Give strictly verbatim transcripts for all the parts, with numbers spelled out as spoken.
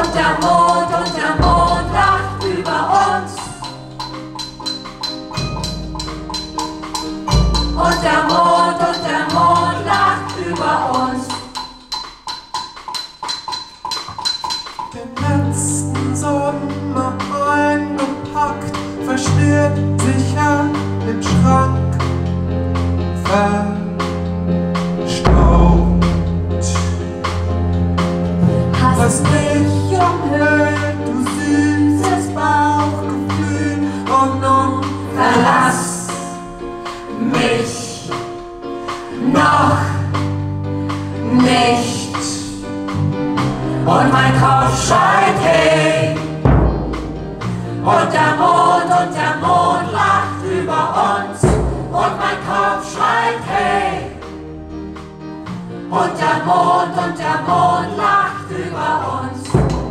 Und der Mond, und der Mond lacht über uns. Und der Mond, und der Mond lacht über uns. Den letzten Sommer eingepackt, verstört sicher im Schrank, verstaubt. Was mich umhüllt, du süßes Bauchgefühl, und nun Verlass mich noch nicht. Und mein Kopf schreit hey. Und der Mond, und der Mond lacht über uns. Und mein Kopf schreit hey. Und der Mond, und der Mond lacht über uns.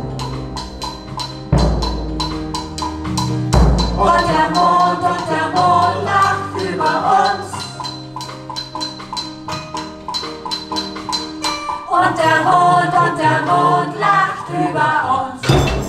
Und der Mond, und der Mond lacht über uns. Und der Mond, und der Mond lacht über uns.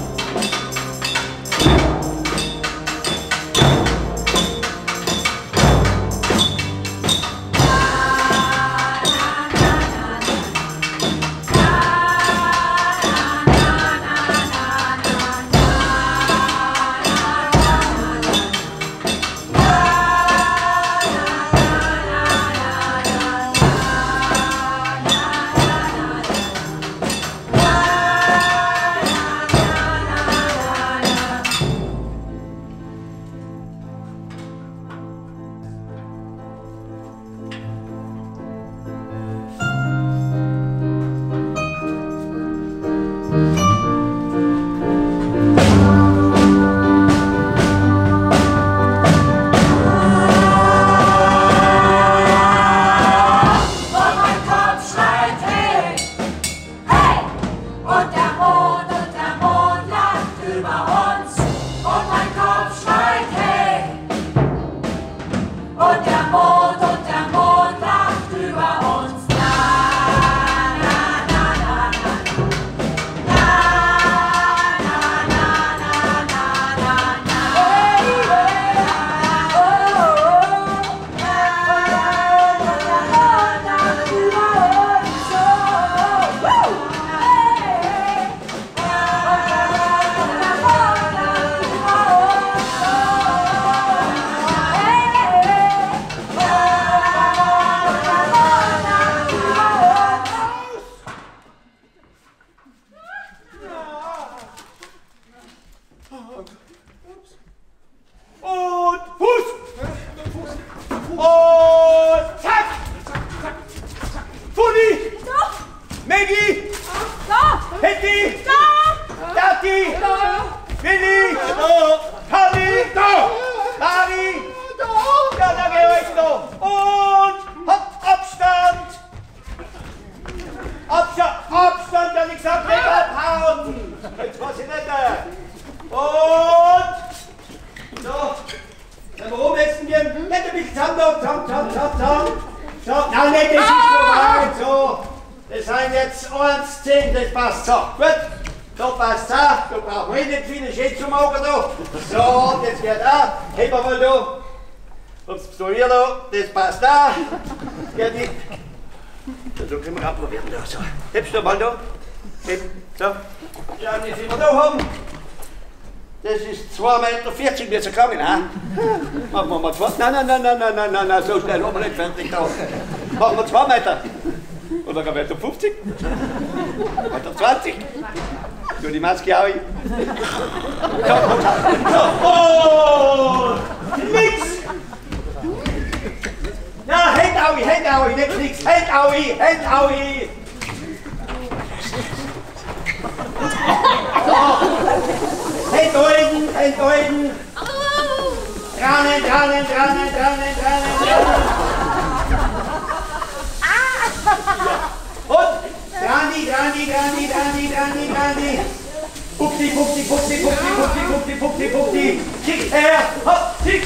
Mal da. So. Ja, wie viel wir da haben. Das ist zwei Meter vierzig, wir sind gekommen, ne? Machen wir mal zwei. Nein, nein, nein, nein, nein, nein, nein, nein, so schnell haben wir nicht fertig da. Machen wir zwei Meter. Oder gar Meter fünfzig. Meter zwanzig. So die Maske auch hin. So, so. Oh! Nix! Ja, Hände auch hin, Hände auch hin, nicht nix. Hände auch hin, Hände auch hin. So. Hände oben, Hände oben. Drannen, drannen, drannen, drannen, drannen, drannen. Und Grandi, Grandi, Grandi, Grandi, Grandi, Grandi. Pupsi, Pupsi, Pupsi, Pupsi, Pupsi, Pupsi, Pupsi, Pupsi. Kick her, hopp, kick.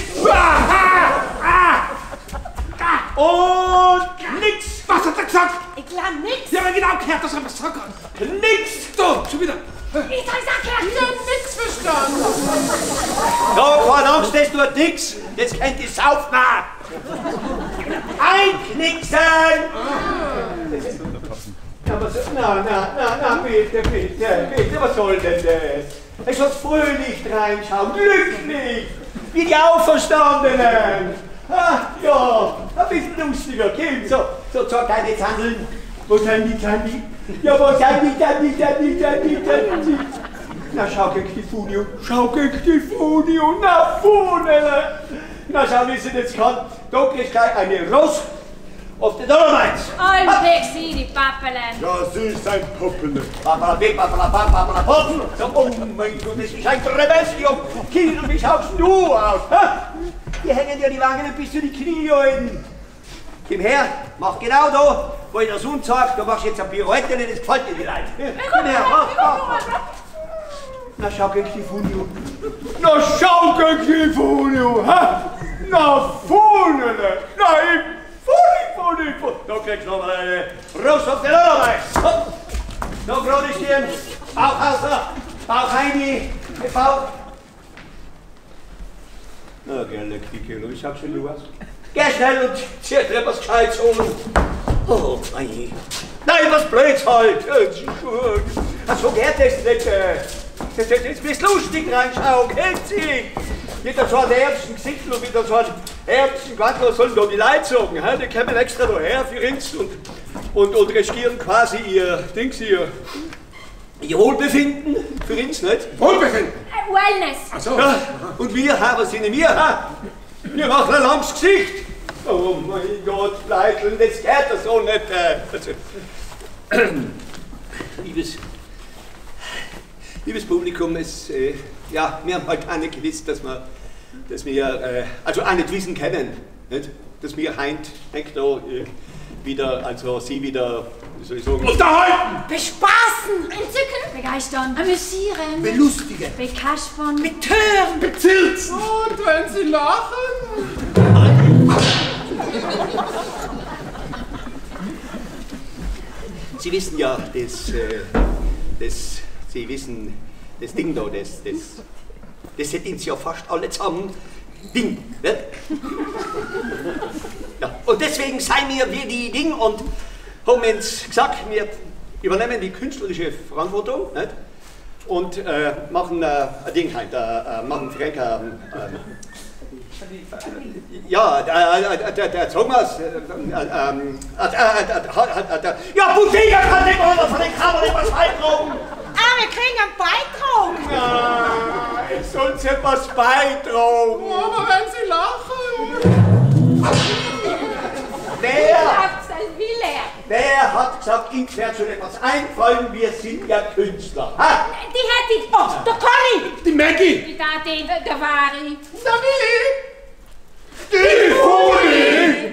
Und nix. Was hat er gesagt? Ich glaube nix. Ja, aber genau, gehört das, was er gesagt hat. Nix. So, schon wieder. Ich sag nix, das kennt ihr saufen. Einknicksen! Ja, was, na, na, na, na, bitte, bitte, bitte, was soll denn das? Ich soll fröhlich reinschauen, glücklich, wie die Auferstandenen. Ah, ja, ein bisschen lustiger, Kind, so, so, so, keine Zandeln. Wo sind die, sind die? Ja, wo sind die, sind die, sind die, sind die, sind die? Na, schau gegen die Funio, schau gegen die Funio, na, vorne! Na, schau, wie sie das kann. Da kriegst du gleich eine Ross auf den Dolomites. Ein weg sie, die Pappelen. Ja, sie ist ein Puppele. Papala, big, papala, pap, papala, poppen. So, oh mein Gott, das ist ein Rebellion. Kiel, wie schaust du aus? Ha? Die hängen dir die Wangen bis zu die Knie halten. Komm her, mach genau da, wo ich der Sohn sagt, du machst jetzt ein Pirouette, das gefällt dir die Leute. Komm her, mach, mach, mach. Na, schau gegen die Funio. Na, schau gegen die Funio, ha? Na, vorne, na, im Funni, Funni, Funni. Da kriegst du noch mal eine Rost auf den Allerweis. Da gerade ich dir Bauch außer, Bauch rein, Bauch. Na, gerne, Kicke, ich hab schon was. Geh schnell und zieh dir was Gescheites holen. Oh, mein. Nein, was Blöds halt. So geht das nicht. Das, das, das bist lustig reinschauen, kennt sie? Wieder so ein herbsten Gesicht und wieder so ein herbsten Quatsch, was sollen da die Leute sagen? He? Die kommen extra daher für uns und, und, und riskieren quasi ihr Dings, ihr, ihr Wohlbefinden für uns, nicht? Wohlbefinden? Äh, Wellness. Ach so. Ja, und wir, ha, was sind wir? Ha? Wir machen ein langes Gesicht. Oh mein Gott, Leitl, das geht ja so nicht. Äh, also, liebes, liebes Publikum, es, äh, ja, wir haben halt auch nicht gewusst, dass wir, dass wir äh, also auch nicht wissen können, nicht? Dass wir heint, heint da äh, wieder, also Sie wieder, wie soll ich sagen, Unterhalten! Bespaßen. Entzücken. Begeistern. Amüsieren. Belustigen! Bekaspern. Betören! Bezirzen! Und wenn Sie lachen? Sie wissen ja, das, äh, das, Sie wissen, das Ding da, das, das, das hätten Sie ja fast alle zusammen. Ding, nicht? Ja, und deswegen seien wir wie die Ding und haben uns gesagt, wir übernehmen die künstlerische Verantwortung, nicht? Und äh, machen äh, ein Ding halt, äh, machen Frank, äh, äh, ja, der, der, der Thomas, äh, äh, äh, ja, Boutique kann nicht mal von den Kammern etwas beitragen. Ah, wir kriegen einen Beitrag. Ja, es soll uns etwas beitragen. Aber wenn Sie lachen. Wer, Sein Wille. wer hat gesagt, uns wird schon etwas einfallen, wir sind ja Künstler. Ha? Die hätte ich. Oh, Der Conny. Die Maggie! die Dati. Der Vari. Der Willi. Die Funi!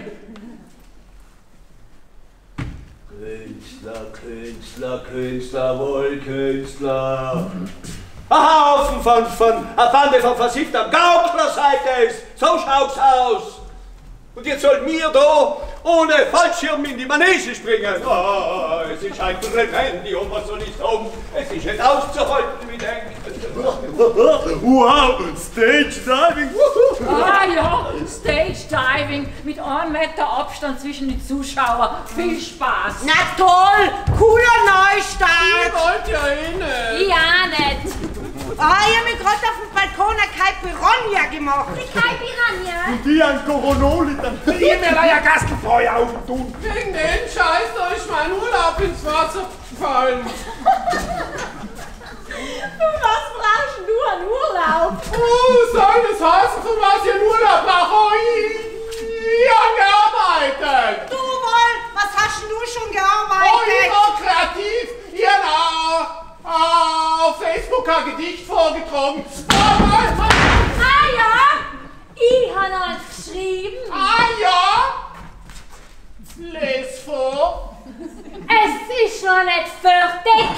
Künstler, Künstler, Künstler, wohl Künstler. Ein Haufen von, von, eine Bande von versiffter Gaukler seid es. So schaut's aus. Und jetzt sollt mir da ohne Fallschirm in die Manege springen. Oh, es ist ein Revendi und was soll ich sagen? Es ist nicht auszuhalten, wie denkt. Wow, Stage Diving! Ah ja, Stage Diving mit einem Meter Abstand zwischen den Zuschauern. Viel Spaß. Na toll. Cooler Ich Neustart. wollte ja eh nicht. Ich auch nicht. Ah, ich hab mir gerade auf dem Balkon eine Kai Piranha gemacht. Kein Piranha. Die an Coronoli, dann die mir ja Gastelfeuer auftun! Wegen dem Scheiß da ist mein Urlaub ins Wasser gefallen. Für was brauchst du einen Urlaub? Oh, soll das heißen, für was ich einen Urlaub mache? Oh, ich, ich hab gearbeitet. Du wohl, was hast denn du schon Oh, ich gearbeitet? war kreativ. Ich hab äh, auf Facebook ein Gedicht vorgetragen. Ah ja, ich habe noch eins geschrieben. Ah ja? Les vor. Es ist noch nicht fertig.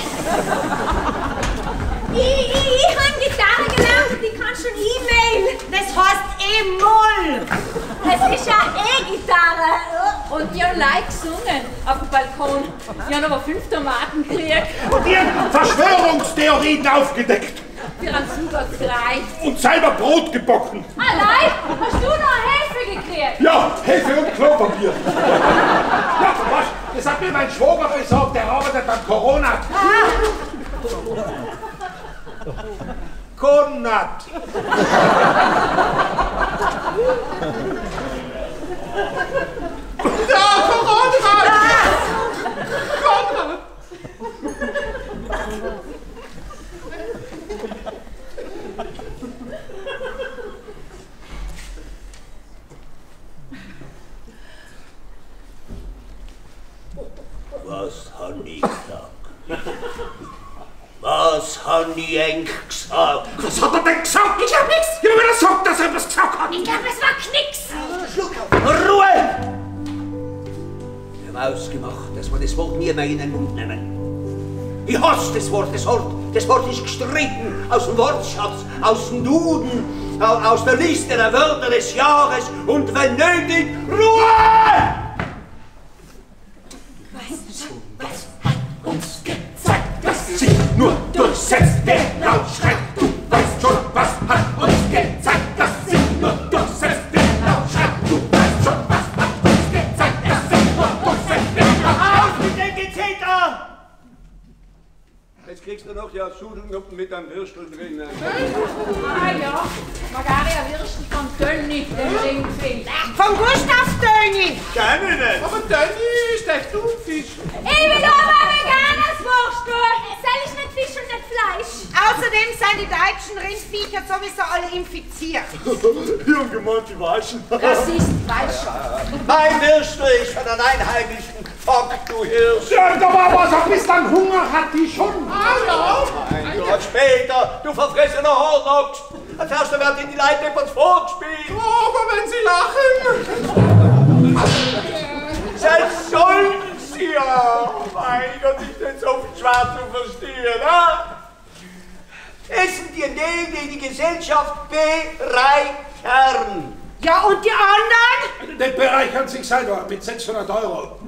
Ich, ich, ich habe Gitarre gelernt, ich kann schon E-Mail. Das heißt E-Moll. Es ist ja E-Gitarre. Und ich habe live gesungen auf dem Balkon. Ich habe aber fünf Tomaten gekriegt. Und ihr Verschwörungstheorien aufgedeckt! für einen Zusatzgereicht. Und selber Brot gebacken. Allein? Hast du noch Hefe gekriegt? Ja, Hefe und Klopapier. Ja, was? Das hat mir mein Schwager gesagt, der arbeitet beim Corona. Konrad. Ja, Konrad! Konrad! Was han ich gesagt? Was han ich eng gesagt? Was hat er denn gesagt? Ich hab nichts. Ja, wenn er sagt, dass er was gesagt hat. Ich glaube, es war Knicks. Ruhe! Wir haben ausgemacht, dass wir das Wort nie mehr in den Mund nehmen. Ich hasse das Wort, das Wort, das Wort ist gestrichen aus dem Wortschatz, aus dem Duden, aus der Liste der Wörter des Jahres und wenn nötig, Ruhe! Was hat uns gezeigt, dass sich nur durchsetzt, der laut schreit? Du weißt schon, was hat uns gezeigt, dass sich nur durchsetzt, der laut schreit? Du weißt schon, was hat uns gezeigt, dass sich nur durchsetzt, der laut schreit? Auf mit den Gezeter! Jetzt kriegst du noch ja Sudelnuppen mit einem Würstel drin. Ah ja, Magaria Würstel von Dönni, den Ringfisch. Von Gustav Döni. Kenn ich nicht! Aber Danny ist echt Thunfisch. Ich will aber ein veganes Wurststuhl. Soll ich nicht Fisch und nicht Fleisch? Außerdem sind die deutschen Rindviecher sowieso alle infiziert. Jung gemeint, die Weichen. Rassist, weiß schon. Mein Würstel ist von einem Einheimischen. Fuck, du Hirsch! Ja, da war was, ein bisschen Hunger hat die schon. Ah ja. Ein Gott später, du verfressener Hornochs! Als erster wird in die Leute etwas vorgespielt! Oh, aber wenn Sie lachen. Selbst sollten sie ja! Mein Gott, ist nicht so viel schwer zu verstehen, ha? Es sind die Ideen, die die Gesellschaft bereichern! Ja, und die anderen? Die bereichern sich selber mit sechshundert Euro.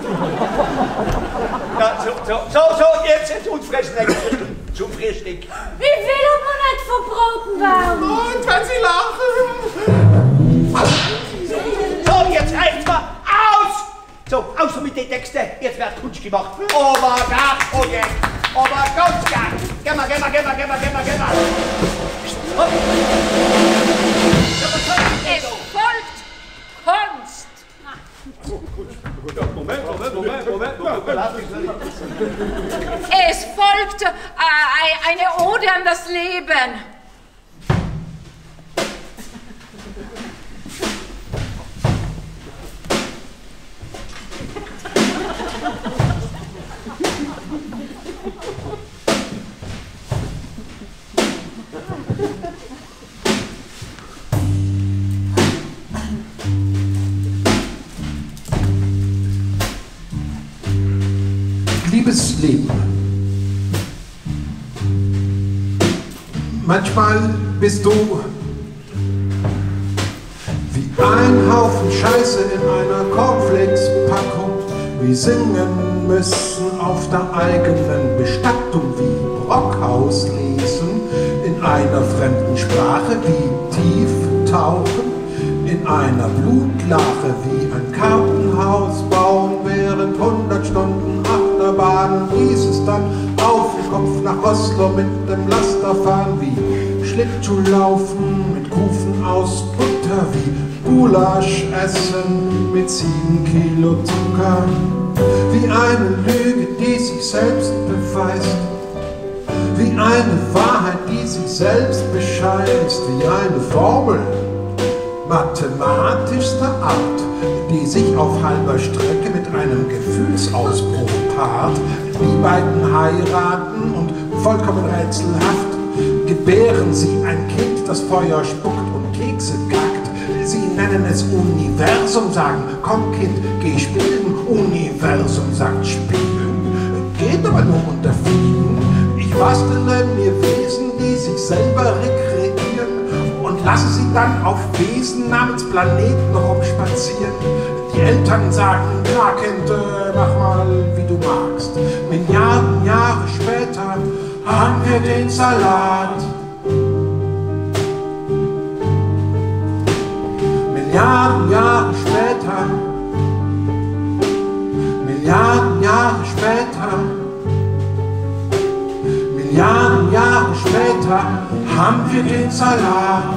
Ja, so, so, so, so, jetzt, jetzt und fressen zum Frühstück. Ich will aber nicht verbraten werden. Und wenn Sie lachen. So, jetzt reicht's mal aus! So, außer mit den Texten, jetzt wird Kunst gemacht. Aber gar, oh je, aber ganz gar. Geh mal, geh mal, geh mal, geh mal, geh mal, geh mal. Es folgt Kunst. Moment, Moment, Moment, Moment, Moment. Es folgt äh, eine Ode an das Leben. Liebes Leben. Manchmal bist du wie ein Haufen Scheiße in einer Cornflakes-Packung. Wir singen müssen auf der eigenen Bestattung wie Brockhaus lesen, in einer fremden Sprache wie tief tauchen, in einer Blutlache wie ein Kartenhaus bauen, während hundert Stunden Achterbahn hieß es dann auf den Kopf nach Oslo mit dem Laster fahren, wie Schlittschuhlaufen mit Kufen aus Butter, wie Gulasch essen mit sieben Kilo Zucker, wie eine Lüge, die sich selbst beweist, wie eine Wahrheit, die sich selbst bescheißt, wie eine Formel mathematischster Art, die sich auf halber Strecke mit einem Gefühlsausbruch paart. Die beiden heiraten und vollkommen rätselhaft gebären sie ein Kind, das Feuer spuckt und Kekse gackt. Sie nennen es Universum, sagen, komm Kind, geh spielen. Universum sagt spielen, geht aber nur unter vielen. Ich bastele mir Wesen, die sich selber rekreieren und lasse sie dann auf Wesen namens Planeten rumspazieren. Die Eltern sagen, ja Kind, äh, mach mal wie du magst. Milliarden Jahre später haben wir den Salat. Milliarden Jahre später, Milliarden Jahre später, Milliarden Jahre später haben wir den Salat.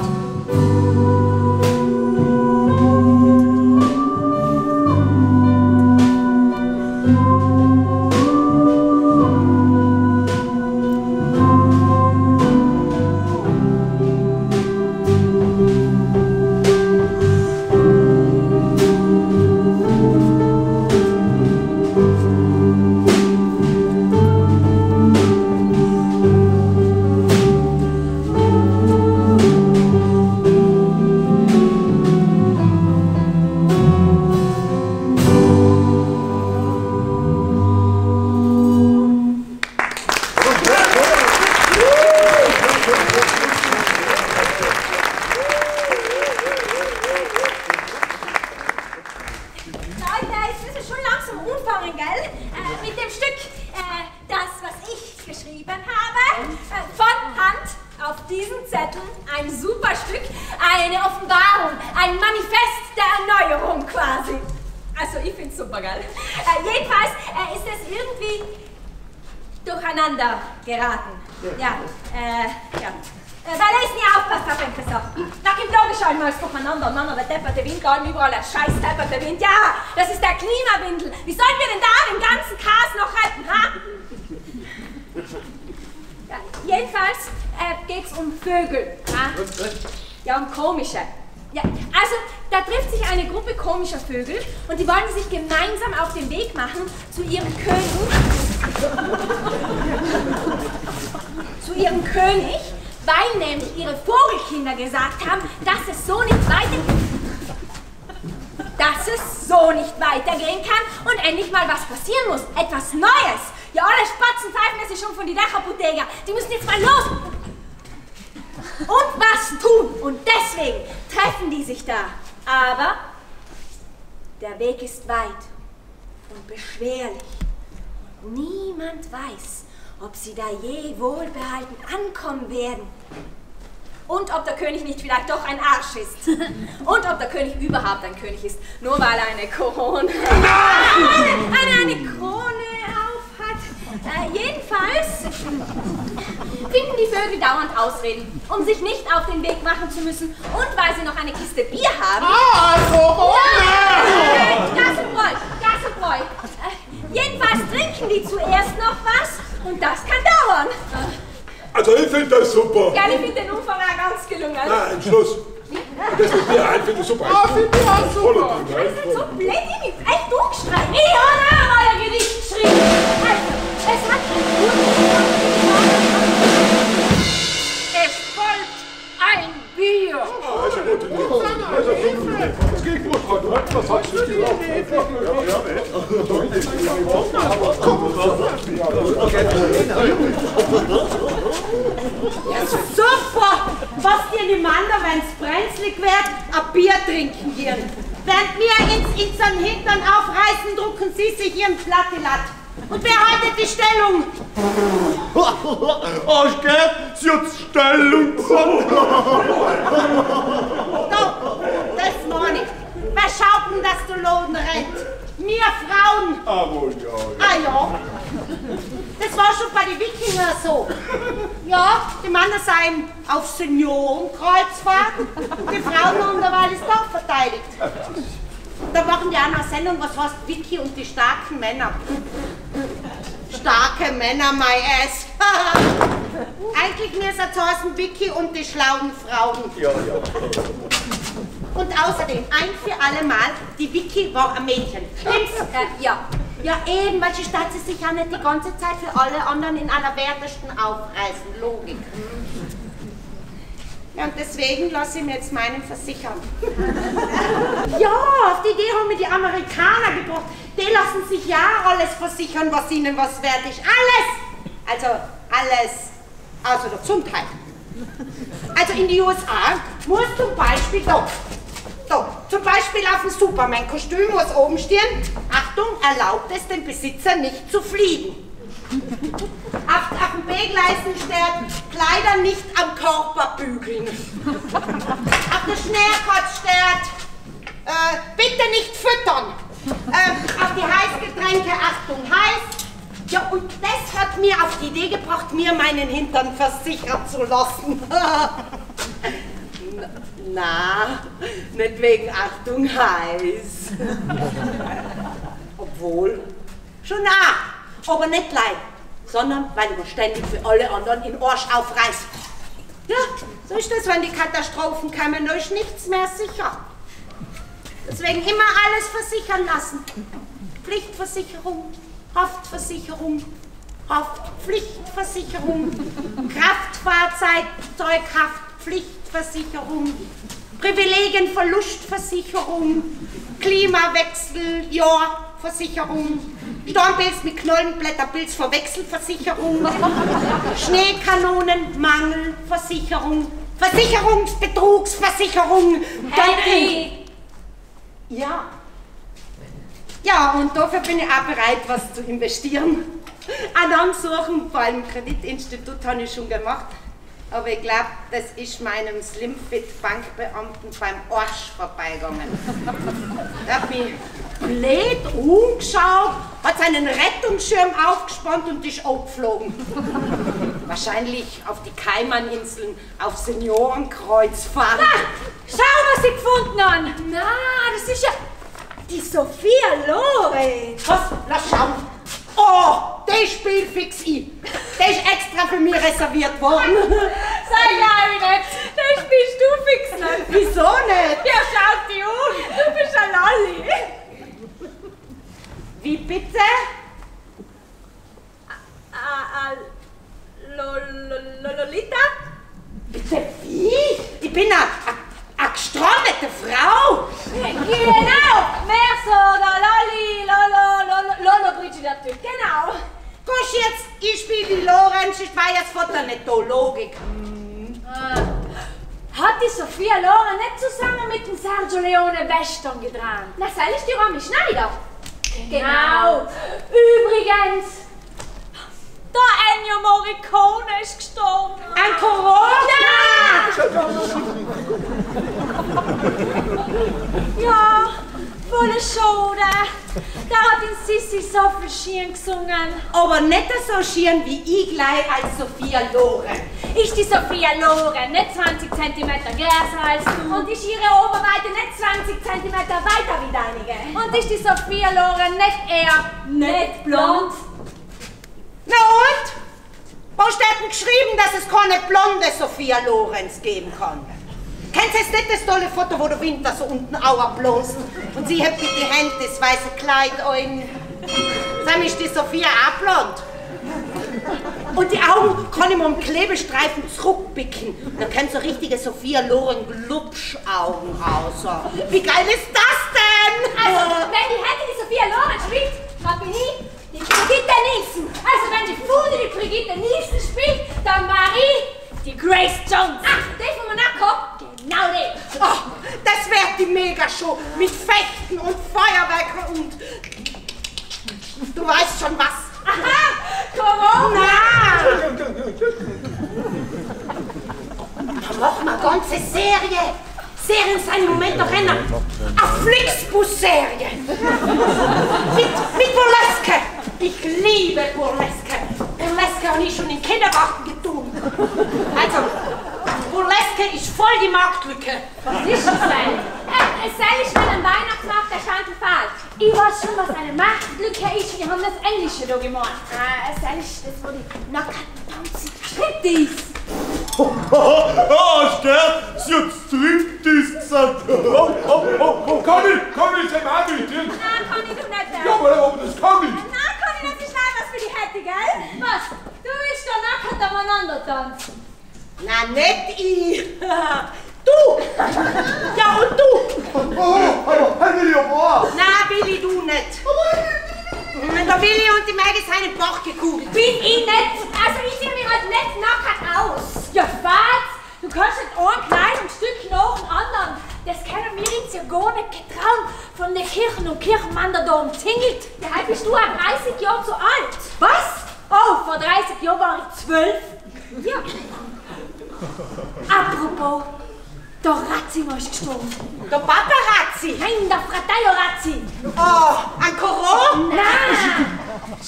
Geraten. Ja, äh, ja. Weil er ist nie aufpasst, hab ich gesagt. Nach ihm da geschaut mal durcheinander. Mann, der depperte Wind, da überall der scheiß depperte Wind. Ja, das ist der Klimawindel. Wie sollen wir denn da den ganzen Chaos noch retten, ha? Ja, jedenfalls äh, geht's um Vögel. Ha? Ja, um komische. Ja, also, da trifft sich eine Gruppe komischer Vögel und die wollen sich gemeinsam auf den Weg machen zu ihrem König. zu ihrem König, weil nämlich ihre Vogelkinder gesagt haben, dass es so nicht weitergeht. Dass es so nicht weitergehen kann und endlich mal was passieren muss. Etwas Neues. Ja, alle Spatzen pfeifen es schon von die Dachapoteka. Die müssen jetzt mal los. Und was tun. Und deswegen treffen die sich da. Aber der Weg ist weit und beschwerlich. Und niemand weiß, ob sie da je wohlbehalten ankommen werden. Und ob der König nicht vielleicht doch ein Arsch ist. Und ob der König überhaupt ein König ist, nur weil er eine Krone, eine, eine, eine Krone auf hat. Äh, jedenfalls finden die Vögel dauernd Ausreden, um sich nicht auf den Weg machen zu müssen und weil sie noch eine Kiste Bier haben. Ah, Krone! Ja, Gassenbräu, Gassenbräu. Äh, jedenfalls trinken die zuerst noch was und das kann dauern. Also ich finde das super. Ja, ich finde den Umfang auch ganz gelungen. Na, Entschluss. Das mit mir ein finde ich super. Ah, finde ich auch super. Das ist so blöd, ich bin echt durchgestreift. Ich habe auch ein Gedicht geschrieben. Also, es hat einen guten Es folgt ein Bier. Ah, ist ja gut. Das geht gut heute. Was hast du dir auch? Ja, super! Was dir die Männer, wenn's brenzlig wird, ein Bier trinken gehen. Während wir ins, in seinen Hintern aufreißen, drucken sie sich ihren Plattilatt. Und wer haltet die Stellung? Arsch, gell? Sie hat Stellung gefunden. Doch, das meine ich. Wer schaut denn, dass du Lohn rennt? Wir Frauen. Ah, wohl, ja, ja. Ah ja. Das war schon bei den Wikingern so. Ja, die Männer seien auf Seniorenkreuzfahrten und die Frauen haben derweil das Dorf verteidigt. Da machen die auch noch eine Sendung, was heißt Vicky und die starken Männer. Starke Männer, my ass. Eigentlich müsste es heißen Vicky und die schlauen Frauen. Ja, ja. Und außerdem, ein für alle Mal, die Vicky war ein Mädchen. Stimmt's? Äh, ja. Ja eben, weil sie statt sie sich ja nicht die ganze Zeit für alle anderen in allerwertesten aufreißen. Logik. Ja, und deswegen lasse ich mir jetzt meinen versichern. Ja, auf die Idee haben mir die Amerikaner gebracht. Die lassen sich ja alles versichern, was ihnen was wert ist. Alles! Also alles außer der Gesundheit. Also in die U S A muss zum Beispiel da, da, zum Beispiel auf dem Superman-Kostüm muss oben stehen, Achtung, erlaubt es dem Besitzer nicht zu fliegen. Auf, auf dem Begleisen steht, Kleider nicht am Körper bügeln. Auf der Schnellkotz steht, füttern. Ähm, auf die Heißgetränke, Achtung, heiß. Ja, und das hat mir auf die Idee gebracht, mir meinen Hintern versichern zu lassen. Na, nicht wegen Achtung, heiß. Obwohl, schon nah, aber nicht leid, sondern weil man ständig für alle anderen in Arsch aufreißt. Ja, so ist das, wenn die Katastrophen kommen, da ist nichts mehr sicher. Deswegen immer alles versichern lassen. Pflichtversicherung, Haftversicherung, Haftpflichtversicherung, Kraftfahrzeughaftpflichtversicherung, Privilegienverlustversicherung, Klimawechseljahrversicherung, Sturmpilz mit Knollenblätterpilz Verwechselversicherung, Schneekanonenmangelversicherung, Versicherungsbetrugsversicherung, Henry! Ja. Ja, und dafür bin ich auch bereit, was zu investieren. Eine Ansuchen bei einem Kreditinstitut habe ich schon gemacht. Aber ich glaube, das ist meinem Slimfit-Bankbeamten beim Arsch vorbeigegangen. Er hat mich blöd umgeschaut, hat seinen Rettungsschirm aufgespannt und ist abgeflogen. Wahrscheinlich auf die Kaimaninseln auf Seniorenkreuzfahrt. Na, schau, was ich gefunden habe! Na, das ist ja die Sophia Loren. Was? Lass schauen. Oh, der spielt fix ein. Der ist extra für mich reserviert worden. Sag ja nicht, den spielst du fix nicht. Wieso nicht? Ja, schau dich um, du bist ein Lolli. Wie bitte? Ah, Lolita? Bitte wie? Ich bin eine eine gestrandete Frau. Genau, mehr so, der Lolli, Lolo, Lolo, Lolo Britschi, der Typ, genau. Komm jetzt, ich spiele die Lorenz, ich war jetzt Vater nicht da, Logik. Hm. Ah. Hat die Sophia Loren nicht zusammen mit dem Sergio Leone Western gedreht? Na, soll ich die Romy Schneider? Genau. Übrigens, der Ennio Morricone ist gestorben. An Corona? Ja, volle Schade. Der hat in Sissi so viel Schien gesungen. Aber nicht so schien wie ich gleich als Sophia Loren. Ist die Sophia Loren nicht zwanzig Zentimeter größer als du? Und ist ihre Oberweite nicht zwanzig Zentimeter weiter wie deinige? Und ist die Sophia Loren nicht eher nicht blond? Na und? Wo steht denn geschrieben, dass es keine blonde Sophia Lorenz geben kann? Kennst du jetzt nicht das tolle Foto, wo der Winter so unten auerblosen und sie hat mit die Hände das weiße Kleid ein? Sag ist die Sophia auch blond? Und die Augen kann ich mir am Klebestreifen zurückbicken. Dann können so richtige Sophia Loren Glubschaugen aus. Wie geil ist das denn? Also, wenn die Hände die Sophia Loren spielt, dann bin ich die Brigitte Nielsen. Also, wenn die Fude die Brigitte Nielsen spielt, dann war ich die Grace Jones. Ach, die von Monaco? Genau die. Oh, das wäre die Megashow mit Fechten und Feuerwerken und... Du weißt schon was. Aha, Corona. Da machen wir eine ganze Serie. Serien sind im Moment noch einer. Eine Flixbus-Serie. mit, mit Burleske. Ich liebe Burleske. Burleske habe ich schon im Kindergarten getan. Also, Burleske ist voll die Marktlücke. Was ist das denn? Äh, soll ich mal am Weihnachtsmarkt der Chantal? Ich weiß schon, was eine Marktlücke ist. Wir haben das Englische da gemacht. Äh, soll ich das, wo die nackten Tanzen Striptease? Ah, Stern, sie hat Striptease gesagt. Oh, oh, oh, oh, kann ich, kann ich das auch nicht? Nein, kann ich doch nicht. Ja, aber, aber das kann ich. Nein, kann ich nicht. Ich schneide was für die Hätte, gell? Was? Du willst da nackt aneinander tanzen? Na, nicht ich. Du! Ja, und du! Oh, hallo, Willi, oh. Na, Willi, du nicht. Der Willi und die Maggie sind in den Bach gekugelt. Bin ich nicht. Also ich sehe mir halt nicht nackt aus. Ja, was? Du kannst nicht ein Kleidungsstück nach dem anderen. Das können wir uns ja gar nicht getrauen. Von den Kirchen und Kirchenmännern da umzingelt. Ja, halt bist du auch dreißig Jahre zu alt. Was? Oh, vor dreißig Jahren war ich zwölf. Ja. Apropos, Der Razzino ist gestorben. Der Paparazzi? Nein, der Fratello Razzi. Oh, ein Corona? Nein.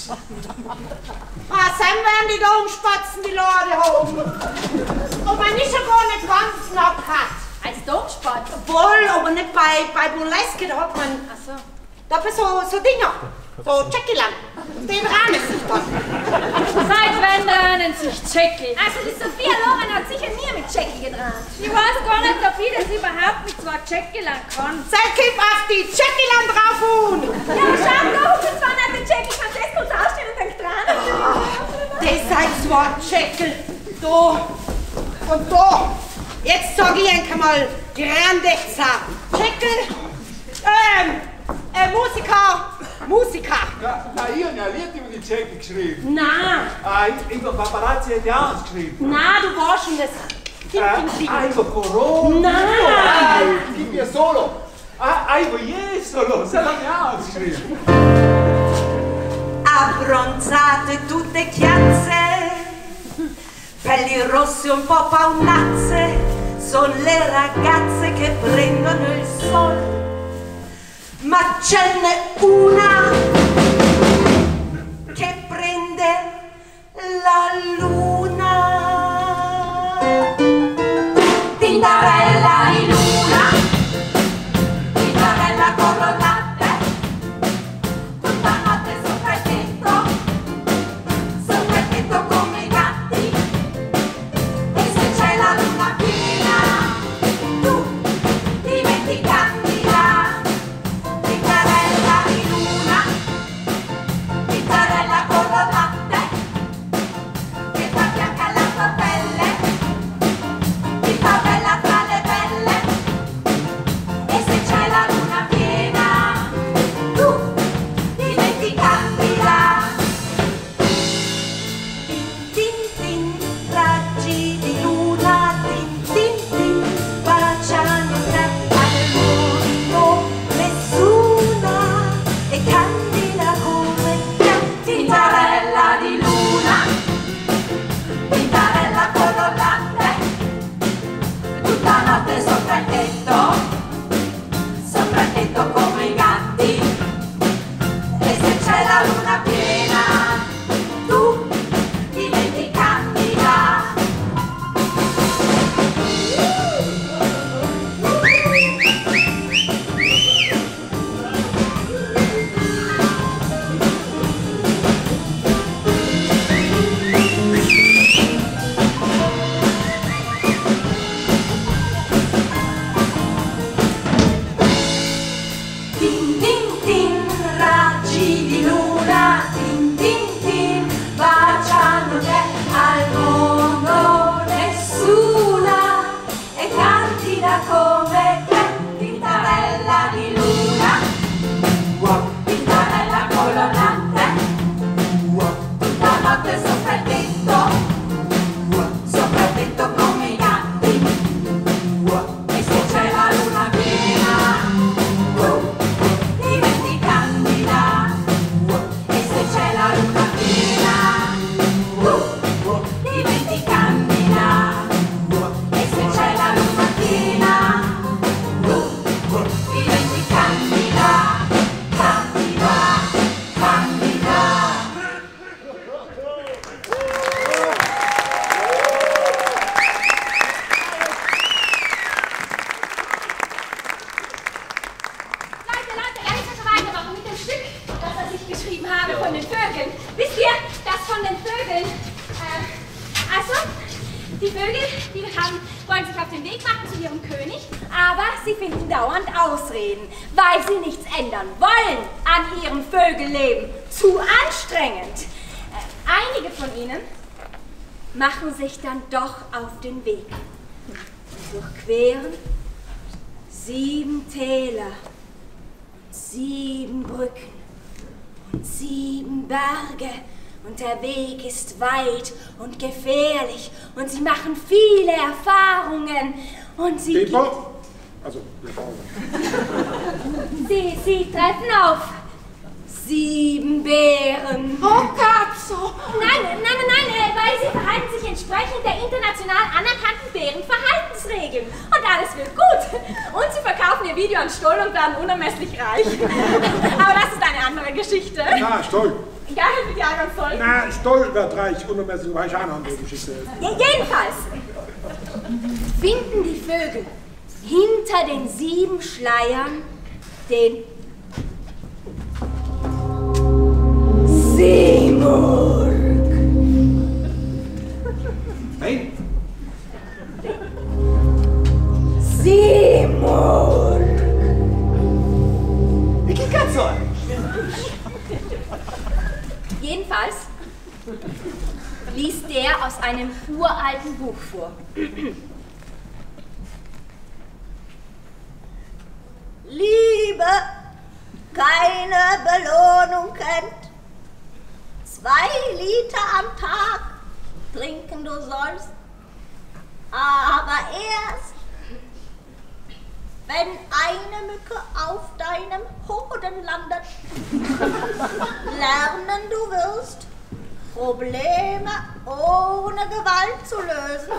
Ah, Sam werden die da umspatzen, die Lade oben. Und man ist ja gar nicht ganz knapp hat. Als Domspatz? Wohl, aber nicht bei, bei Burlesque, da hat man... Ach so. Da hat man so, so Dinger. So Tscheckiland. Den rahnen sich dann. Seit wann rahnen sich Tschecki? Also die Sophia Loren hat sicher nie mit Tschecki gedraht. Ich weiß gar nicht, ob ich das überhaupt mit zwei Tscheckiland kann. Sei kipp auf die Tscheckiland drauf und. Ja, schau doch, das war nicht der Tschecki Francesco zur Ausstellung dann dran. Das seid zwei Tscheckel. Da und da. Jetzt sag ich euch mal Grandezza. Tscheckel, ähm, äh, Musiker, Musiker. Ja, na, ich habe ja ein Lied über die Tschechen geschrieben. Na, Ah, ich, über Paparazzi hat ja eins geschrieben. na, du warst schon das. Ding, Ah, ding, ding. ah, über Corona. Nein. Ah, gib mir Solo. Ah, ah, über je Solo. Das hat ja eins geschrieben. Abbronzate tutte chiazze, pelli rossi un po' paonazze, son le ragazze che prendono il sol. Ma ce n'è una che prende la luna. Tintarella di luna, Tintarella con lo latte, tutta notte sopra il tetto, sopra il tetto come i gatti. E se c'è la luna piena, tu diventi candida. Tintarella di luna, Tintarella con lo latte, che fa bianca la tua pelle, ti fa bella tra le belle. E se c'è la luna piena, tu diventi candida. Tin tin tin, raggi di luna, tin tin tin, baciano te al mondo, nessuna è candida come te. Tintarella di luna, Tintarella con lo latte, tutta notte sopra il tetto, sopra il tetto come i gatti. E se c'è la luna piena, tu diventi candida. Tin tin tin, raggi di luna, tin tin tin, baciano te al mondo, nessuna è candida come te. Tintarella di luna, Tintarella con lo latte, tutta notte sopra il tetto, sopra il tetto come i gatti. E se c'è la luna piena, tu diventi candida. E se c'è la luna piena, tu diventi candida. E se c'è la luna piena, tu diventi candida, candida, candida. Leute, Leute, lass uns weitermachen mit dem Stück, das was ich geschrieben habe von den Vögeln. Wisst ihr, das von den Vögeln? Äh, also, die Vögel, die haben, wollen sich auf den Weg machen zu ihrem König, aber sie finden dauernd Ausreden, weil sie nichts ändern wollen an ihrem Vögelleben. Zu anstrengend. Äh, einige von ihnen machen sich dann doch auf den Weg und durchqueren sieben Täler, sieben Brücken und sieben Berge. Und der Weg ist weit und gefährlich und sie machen viele Erfahrungen und sie, Pippo? Also, sie, sie treffen auf sieben Bären. Oh, Katzo! Nein, nein, nein, nein, äh, weil sie verhalten sich entsprechend der international anerkannten Bärenverhaltensregeln. Und alles wird gut. Und sie verkaufen ihr Video an Stoll und werden unermesslich reich. Aber das ist eine andere Geschichte. Na, Stoll. Geil mit Jahren voll. Na, Stoll wird reich, unermesslich reich, eine andere Geschichte. Ja, jedenfalls finden die Vögel hinter den sieben Schleiern den Seemurk. Nein. Seemurk. Wie geht das so? Jedenfalls liest der aus einem uralten Buch vor. Liebe keine Belohnung kennt. Zwei Liter am Tag trinken du sollst, aber erst, wenn eine Mücke auf deinem Hoden landet, lernen du wirst, Probleme ohne Gewalt zu lösen.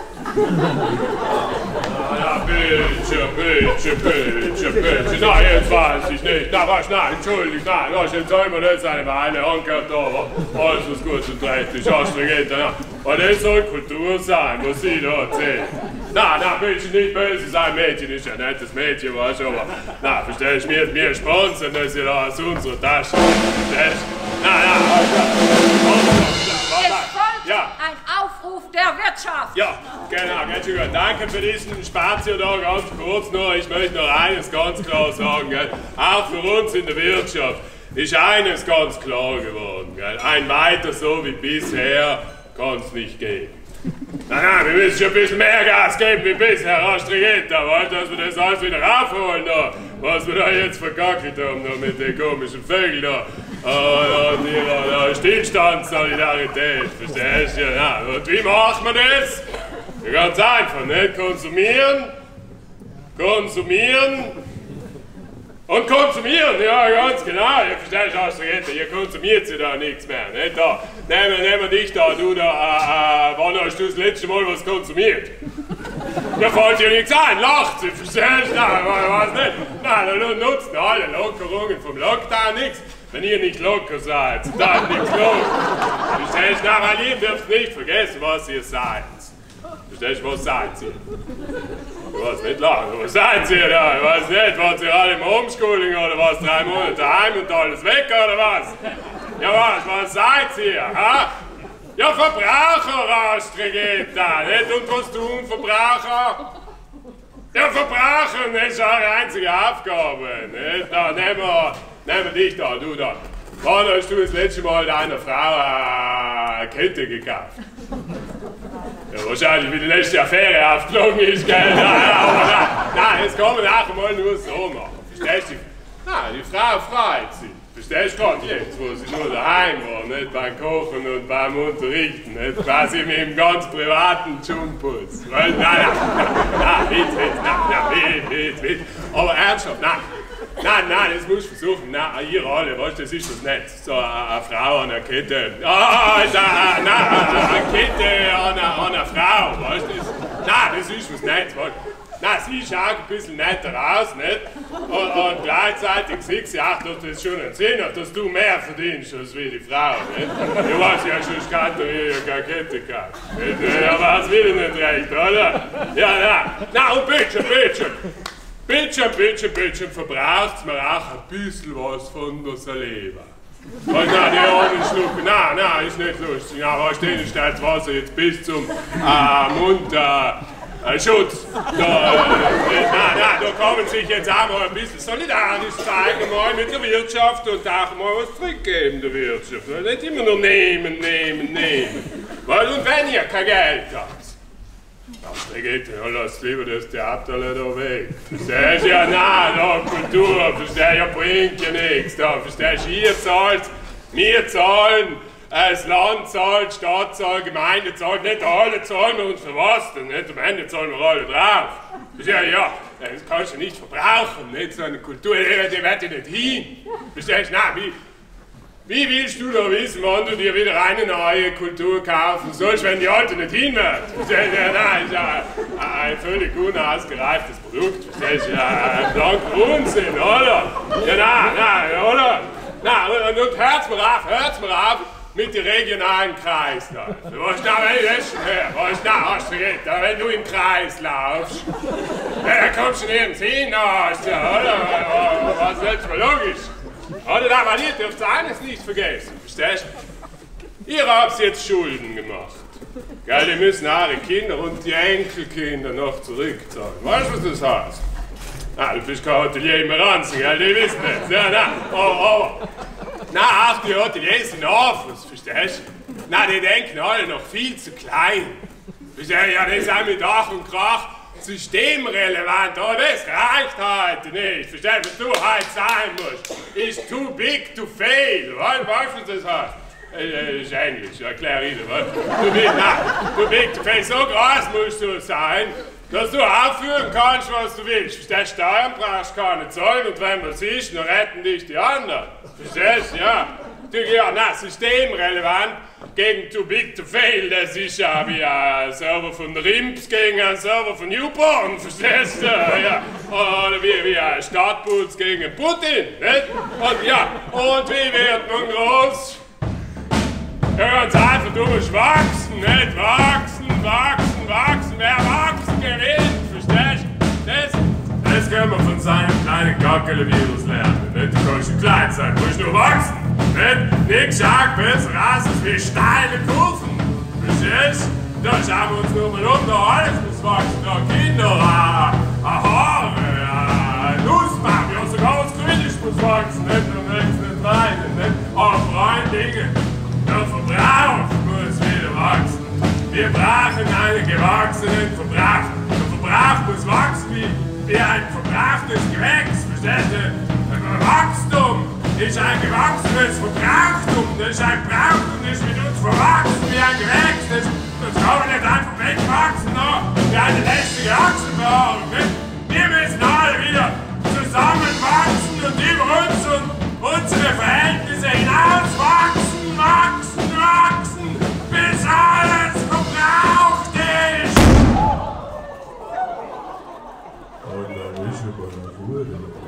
Na, bitte, bitte, bitte, bitte. Na, jetzt weiß ich nicht. Na, was, nein, entschuldigt, nein, das jetzt soll man nicht seine Weile angehört, aber alles ist gut und richtig, Astrigeta, na. Und das soll Kultur sein, was Sie da erzählen. Na, na, bitte nicht böse sein, Mädchen ist ja ein nettes Mädchen, weißt du, aber, na, verstehst du, wir, wir sponsern das ja da aus unserer Tasche, verstehst du? Na, na, Es folgt ja. ein Aufruf der Wirtschaft. Ja, genau, ganz schön gut. Danke für diesen Spazio da, ganz kurz nur. Ich möchte noch eines ganz klar sagen, gell? Auch für uns in der Wirtschaft ist eines ganz klar geworden, gell? Ein weiter so wie bisher kann es nicht geben. Nein, nein, wir müssen schon ein bisschen mehr Gas geben wie bisher, Astrigeta, weil dass wir das alles wieder raufholen da, was wir da jetzt verkackelt haben da mit den komischen Vögeln da. Uh, und ihrer uh, Stillstandssolidarität, verstehst du? Ja, und wie macht man das? Ja, ganz einfach, nicht? Konsumieren, konsumieren und konsumieren, ja, ganz genau. Ihr verstehst, Astrigeta, ihr konsumiert sie da nichts mehr, nicht? Da, nehmen, nehmen dich da, du da, äh, äh, wann hast du das letzte Mal was konsumiert? Da fällt dir nichts ein, lacht sie, verstehst du? Nein, was nicht? Nein, da nutzen alle Lockerungen vom Lockdown nichts. Wenn ihr nicht locker seid, dann nichts los. Verstehst du? Na, weil ihr dürft nicht vergessen, was ihr seid. Verstehst du, was seid ihr? Du hast nicht lachen, was seid ihr da? Ich weiß nicht, wart ihr alle im Homeschooling oder was? Drei Monate heim und alles weg oder was? Ja was, was seid ihr? Ha? Ja, Verbraucher, Astrigeta, nicht? Und was tun Verbraucher? Ja, Verbrauchen ist eure einzige Aufgabe, nicht? Da nehmen wir... Nehmen wir dich da, du da. Wann hast du das letzte Mal deiner Frau eine Kette gekauft? Ja, wahrscheinlich, wie die letzte Affäre aufgeflogen ist, gell? Nein, aber nein, nein, das kann man auch einmal nur so machen. Verstehst du? Nein, die Frau freut sich. Verstehst du gerade jetzt, wo sie nur daheim war, nicht beim Kochen und beim Unterrichten, nicht quasi mit dem ganz privaten Jumpus. Nein, nein, nein, nein, Witz, Witz, nein, nein, Witz, Witz. Aber ernsthaft, nein. Nein, nein, das musst du versuchen. Nein, ihr alle, weißt du, das ist das nicht. So eine Frau an einer Kette. Ah, da, nein, eine Kette an einer, an einer Frau, weißt du? Das, nein, das ist was nicht, weißt du? Nein, sie schaut ein bisschen netter aus, nicht? Und, und gleichzeitig siehst du, ach, das ist schon ein Sinn, dass du mehr verdienst als wie die Frau, nicht? Du weißt ja schon, ich kann dir hier keine Kette kaufen. Ja, aber das will ich nicht recht, oder? Ja, nein. Nein, und bitte, bitte. Bitte, bitte, bitte, verbraucht mir auch ein bisschen was von der Saliva. Weil, nein, die anderen schlucken, nein, nein, ist nicht lustig. Nein, weißt du, denen steht das Wasser jetzt bis zum äh, Mund, äh, Schutz. Da, äh, nein, nein, da kann man sich jetzt auch mal ein bisschen solidarisch zeigen, mal mit der Wirtschaft und auch mal was zurückgeben der Wirtschaft. Nicht immer nur nehmen, nehmen, nehmen. Weil, und wenn ihr kein Geld habt, Astrigeta, ja, lass lieber das Theater da weg. Verstehst du? Ja, nein, da Kultur, verstehst du? Ja, bringt ja nichts. Da, verstehst du? Ihr zahlt, wir zahlen, das Land zahlt, Stadt zahlt, Gemeinde zahlt, nicht alle zahlen wir uns für was denn? Nicht am Ende zahlen wir alle drauf. Ja, ja, das kannst du nicht verbrauchen, nicht so eine Kultur, die wird ja nicht hin. Verstehst du? Nein, wie. Wie willst du da wissen, wann du dir wieder eine neue Kultur kaufen sollst, wenn die alte nicht hinhört? Nein, ist ja ein völlig unausgereiftes Produkt. Das ist ja ein blanker Unsinn, oder? Ja, nein, nein, oder? Nein, und hört's mir auf, hört's mir auf mit den regionalen Kreisläufen. Was da, wenn ich das schon höre? Was da, hast du vergessen? Wenn du im Kreis laufst, dann kommst du nirgends hin, hast du, oder? Was ist jetzt mal logisch? Oder da, weil ihr dürft eines nicht vergessen, verstehst du? Ihr habt jetzt Schulden gemacht. Gell, die müssen eure Kinder und die Enkelkinder noch zurückzahlen. Weißt du, was das heißt? Ah, du bist kein Hotelier im Ranzen, gell, die wissen das. Ja, nein, aber, aber. Nein, auch die Hoteliers sind Affers, verstehst du? Nein, die denken alle noch viel zu klein. Verstehst du? Ja, das ist auch mit Ach und Krach systemrelevant, aber das reicht heute nicht. Verstehst du, was du heute sein musst? Ist too big to fail. Weißt du, was das heißt? Das ist Englisch, erklär ich dir. Too big, nein, too big to fail. So groß musst du sein, dass du aufführen kannst, was du willst. Verstehst du, Steuern brauchst du keine zahlen und wenn was ist, dann retten dich die anderen. Verstehst du, ja. Ja, nein, systemrelevant gegen Too Big to Fail, das ist ja wie ein Server von Rimps gegen einen Server von Newborn, verstehst du? Ja. Oder wie, wie ein Stadtputz gegen einen Putin, nicht? Und ja, und wie wird man groß? Ja, ganz einfach, du musst wachsen, nicht? Wachsen, wachsen, wachsen, wer wachsen gewinnt, verstehst du? Das, das können wir von seinem kleinen Gackele-Virus lernen, nicht? Du kannst schon klein sein, du musst nur wachsen. Nicht, nichts schaut besser aus als wie steile Kurven. Verstehst du? Da schauen wir uns nur mal um, da alles muss wachsen. Da Kinder, ein Haare, ein Nussbaum, ja sogar was Grünes muss wachsen. Nicht, da wächst nicht weinen. Nicht? Aber vor allen Dingen, der Verbrauch muss wieder wachsen. Wir brauchen einen gewachsenen Verbrauch. Der Verbrauch muss wachsen wie, wie ein verbrauchtes Gewächs. Verstehst du? Wachstum ist ein gewachsenes Verbrauchtum, das ist ein Brauchtum, das ist mit uns verwachsen wie ein Gewächs, das, das kann man nicht einfach wegwachsen, no? Wie eine lästige Achsenbehaarung. Wir müssen alle wieder zusammenwachsen und über uns und unsere Verhältnisse hinauswachsen, wachsen, wachsen, bis alles verbraucht ist. Und dann ist aber noch gut.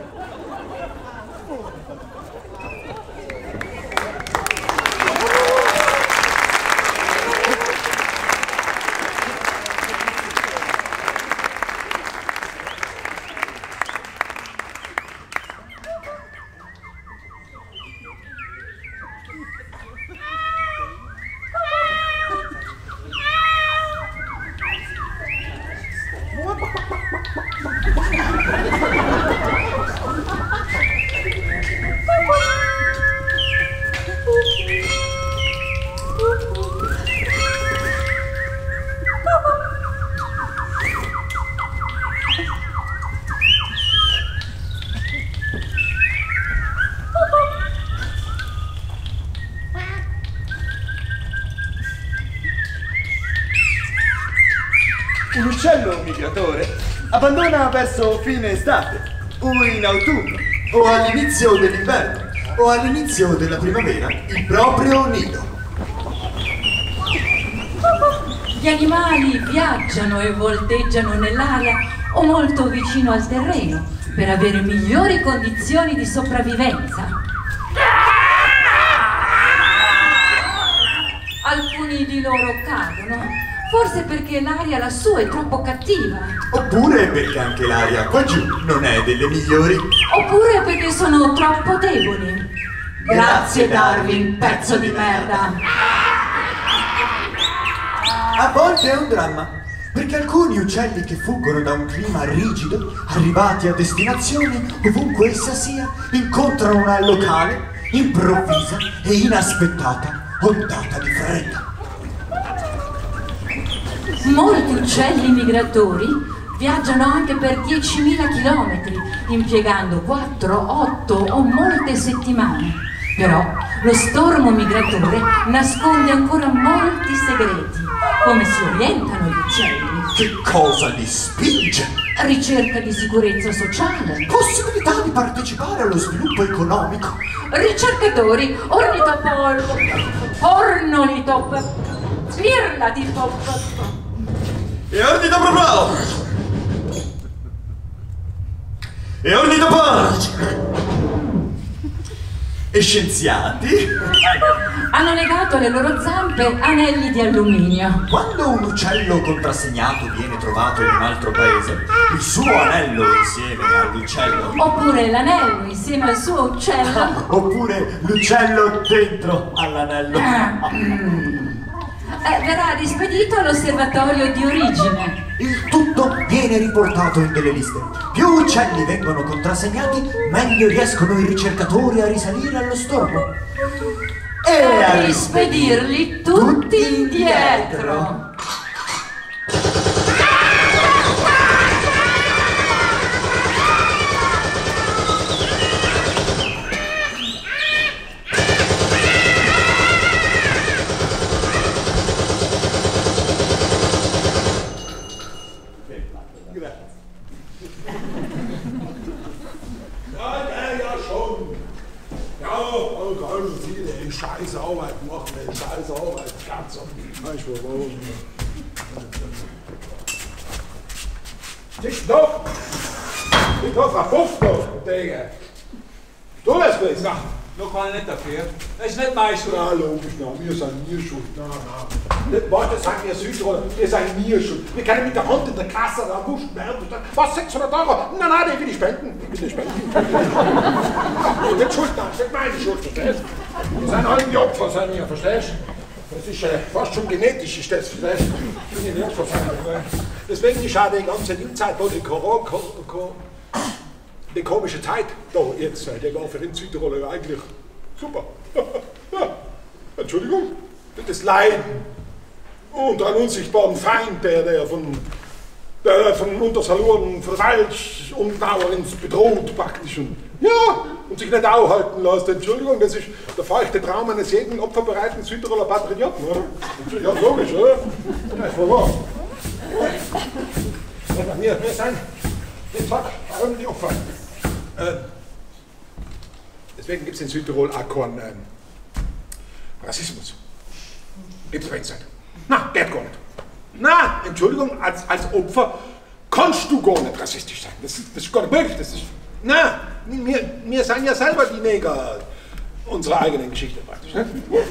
Un uccello migratore abbandona verso fine estate, o in autunno, o all'inizio dell'inverno, o all'inizio della primavera, il proprio nido. Gli animali viaggiano e volteggiano nell'aria o molto vicino al terreno per avere migliori condizioni di sopravvivenza. Alcuni di loro cadono. Forse perché l'aria lassù è troppo cattiva. Oppure perché anche l'aria qua giù non è delle migliori. Oppure perché sono troppo deboli. Grazie Darwin, pezzo di merda. A volte è un dramma, perché alcuni uccelli che fuggono da un clima rigido, arrivati a destinazione, ovunque essa sia, incontrano una locale, improvvisa e inaspettata ondata di freddo. Molti uccelli migratori viaggiano anche per diecimila chilometri, impiegando quattro, otto o molte settimane. Però lo stormo migratore nasconde ancora molti segreti, come si orientano gli uccelli. Che cosa li spinge? Ricerca di sicurezza sociale. Possibilità di partecipare allo sviluppo economico. Ricercatori, ornitopolpo, ornolitop, flirlatipop. E ornitopolpo. E ornitopolpo. E scienziati hanno legato alle loro zampe anelli di alluminio. Quando un uccello contrassegnato viene trovato in un altro paese, il suo anello insieme all'uccello, oppure l'anello insieme al suo uccello, oppure l'uccello dentro all'anello, eh, verrà rispedito all'osservatorio di origine. Il tutto viene riportato in delle liste. Più uccelli vengono contrassegnati, meglio riescono i ricercatori a risalire allo stormo e a rispedirli tutti indietro. Scheiße Arbeit machen, ey, scheiße Arbeit, ganz auf die Scheiße. Tisch noch! Ich hoffe, ein Puff noch, Digga! Du lässt mich sagen! Noch kann ich nicht dafür. Das ist nicht meine Schuld. Na, logisch, na, wir sind nie schuld. Na, na. Nicht warte, sagen wir Südtiroler, wir sind nie schuld. Wir können mit der Hand in der Kasse rauswuschen werden. Was, sechshundert Euro? Nein, nein, ich will die spenden. Ich will die spenden. Nicht schuld, nein, das ist nicht meine Schuld, verstehst du? Wir sind alle die Opfer, sind wir, verstehst du? Das ist äh, fast schon genetisch, ist das, verstehst du? Ich bin die Opfer sein. Deswegen ist auch die ganze Zeit, wo die Corona, die komische Zeit da jetzt, der war für den Südtiroler eigentlich super. Ja, Entschuldigung, das Leiden unter einem unsichtbaren Feind, der, der von, der von Untersalurn Verwaltungsumdauerns bedroht praktisch. Und, ja, und sich nicht aufhalten lässt. Entschuldigung, das ist der feuchte Traum eines jeden opferbereiten Südtiroler Patrioten, oder? Ja, logisch, oder? Das ist wohl wahr. Wir, wir sind, wie gesagt, irgendwie Opfer. Äh, deswegen gibt es in Südtirol auch keinen ähm, Rassismus. Gibt es bei uns nicht. Na, geht gar nicht. Na, Entschuldigung, als, als Opfer kannst du gar nicht rassistisch sein. Das, das ist gar nicht möglich. Das ist, na, wir, wir sind ja selber die Neger unserer eigenen Geschichte praktisch. Ne?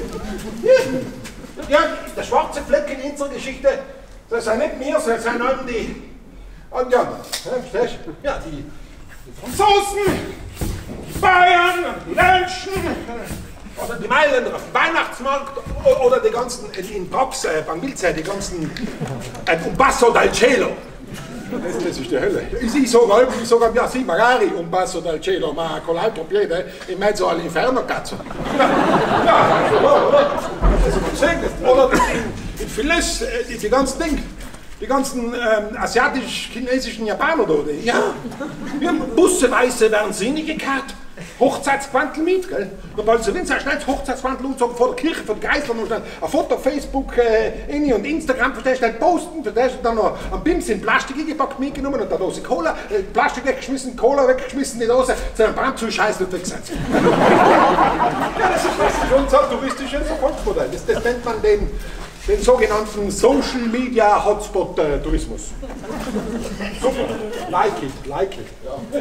Ja, der schwarze Fleck in unserer Geschichte, das sind nicht wir, das sind alle die, alle die anderen. Verstehst du? Ja, die. Die Franzosen, die Bayern, die Welschen, oder die Mailänder auf dem Weihnachtsmarkt, oder die ganzen, in Brox, äh, beim Milzei, die ganzen, äh, un Basso dal Cielo. Das, das ist die Hölle. Ich sage ich sage, ja, sì, magari un Basso dal Cielo, ma con l'altro piede in mezzo all'inferno, cazzo. Ja, ja, oder? Das ist gesehen. Oder in, in Phyllis, die, die ganzen Dinge. Die ganzen ähm, asiatisch-chinesischen Japaner da, die, ja, wir haben busseweise werden sie nicht gekarrt. Hochzeitsquantel mit, gell? Sobald sie wenn sie schnell das Hochzeitsquantel und so vor der Kirche von Geistern und dann ein Foto auf Facebook, äh, und Instagram, verstehst du, schnell posten, verstehst du, dann noch ein Bims in Plastik eingepackt mitgenommen und eine Dose Cola, äh, Plastik weggeschmissen, Cola weggeschmissen, die Dose, zu einem Brand zu scheißen und weggesetzt. Ja, das ist, das ist unser touristisches Erfolgsmodell. Das, das nennt man den den sogenannten Social Media Hotspot äh, Tourismus. Super, like it, like it. Ja.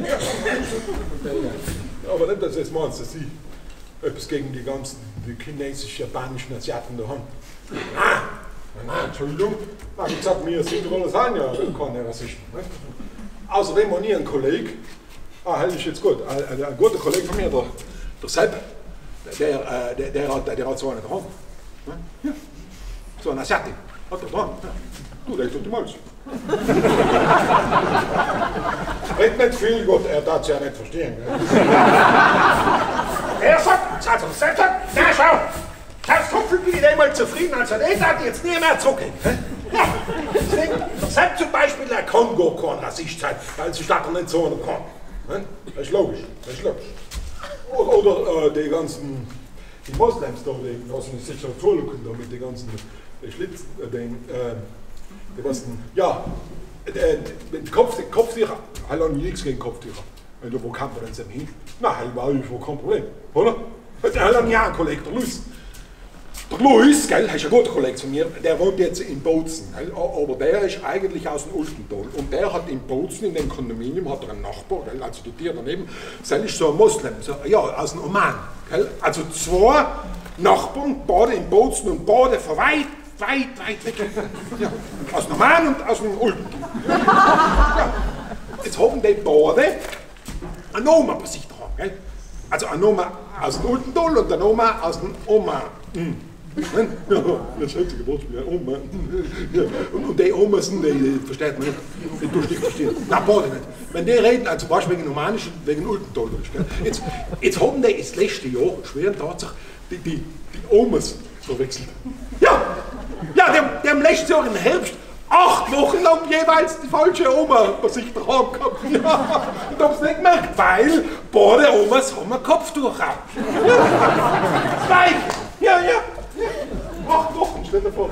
Aber nicht, dass du jetzt meinst, dass sie etwas gegen die ganzen die chinesisch-japanischen Asiaten da haben. Nein, nein, Entschuldigung. Na, wie gesagt, wir Südtiroler sind ja keine Rassisten. Nicht? Außerdem war nie ein Kollege, ah, das ist jetzt gut, ein, ein, ein guter Kollege von mir, der, der Sepp, der, der, der, der, hat, der hat so einen daheim. Ja. So ein Asiatin, hat er dran. Ja. Du, der ist unter dem Hals. Red nicht viel, Gott, er darf es ja nicht verstehen. Er sagt, also Sepp sagt, na schau, das Topfel bin ich einmal zufrieden, also der darf jetzt nie mehr zurückgehen. Ja, deswegen, der Sepp zum Beispiel, der kann gar kein Rassist sein, weil sie statt nicht so einer kann. Das ist logisch, das ist logisch. Oder, oder äh, die ganzen, die Moslems da, die lassen sich sicher zulücken da mit den ganzen Schlitz, äh, den, äh, Die was denn, ja, die Kopf, die Kopftücher, halt auch nichts gegen Kopftücher. Wo kann man denn hin? Na, halt war ich kein Problem, oder? Der hat einen Jahr Kollege, der Luis. Der Luis, gell, ist ein guter Kollege von mir, der wohnt jetzt in Bozen, gell, aber der ist eigentlich aus dem Ultental. Und der hat in Bozen, in dem Kondominium, hat er einen Nachbar, gell, also die Tier daneben, der ist so ein Moslem, so, ja, aus dem Oman. Gell, also zwei Nachbarn, beide in Bozen und beide von weit, weit, weit weg. Ja, aus dem Oman und aus dem Ultental. Ja. Jetzt haben die beide eine Oma bei sich dran, gell? Also eine Oma aus dem Ultental und eine Oma aus dem Oman. Mhm. Ja, das hört sich Geburtsspiel, Oma. Ja. Und, und die Omas, die, die versteht man nicht, die tust du nicht verstehen. Nein, beide nicht. Wenn die reden, also weißt du, wegen Romanisch und wegen Ultentalisch. Jetzt, jetzt haben die das letzte Jahr, schweren Tatsache, die, die, die Omas verwechselt. Ja, ja, die haben, die haben letztes Jahr im Herbst acht Wochen lang jeweils die falsche Oma bei sich daheim gehabt. Ja, und haben es nicht gemerkt, weil beide Omas haben ein Kopftuch auf. Zwei! Ja, ja! Acht Wochen, stell dir vor.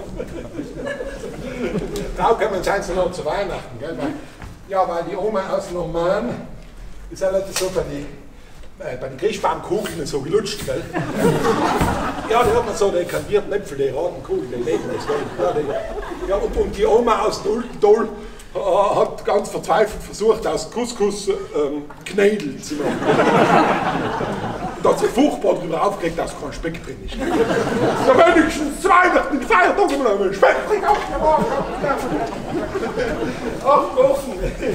Da kann man sein, noch zu Weihnachten, gell? Weil, ja, weil die Oma aus dem Oman ist ja nicht so bei den äh, bei den Christbaumkugeln so gelutscht, gell? Ja, die hat man so dekantierten Äpfel, die roten Kugeln, die leben das, gell? Ja, die, ja, und, und die Oma aus dem Ultental äh, hat ganz verzweifelt versucht, aus Couscous ähm, Knädel zu machen. Und hat sich furchtbar darüber aufgeregt, dass kein Speck drin ist. So wenigstens Weihnachten, die Feiertage mal einen Speck drin aufgemacht. Acht Wochen.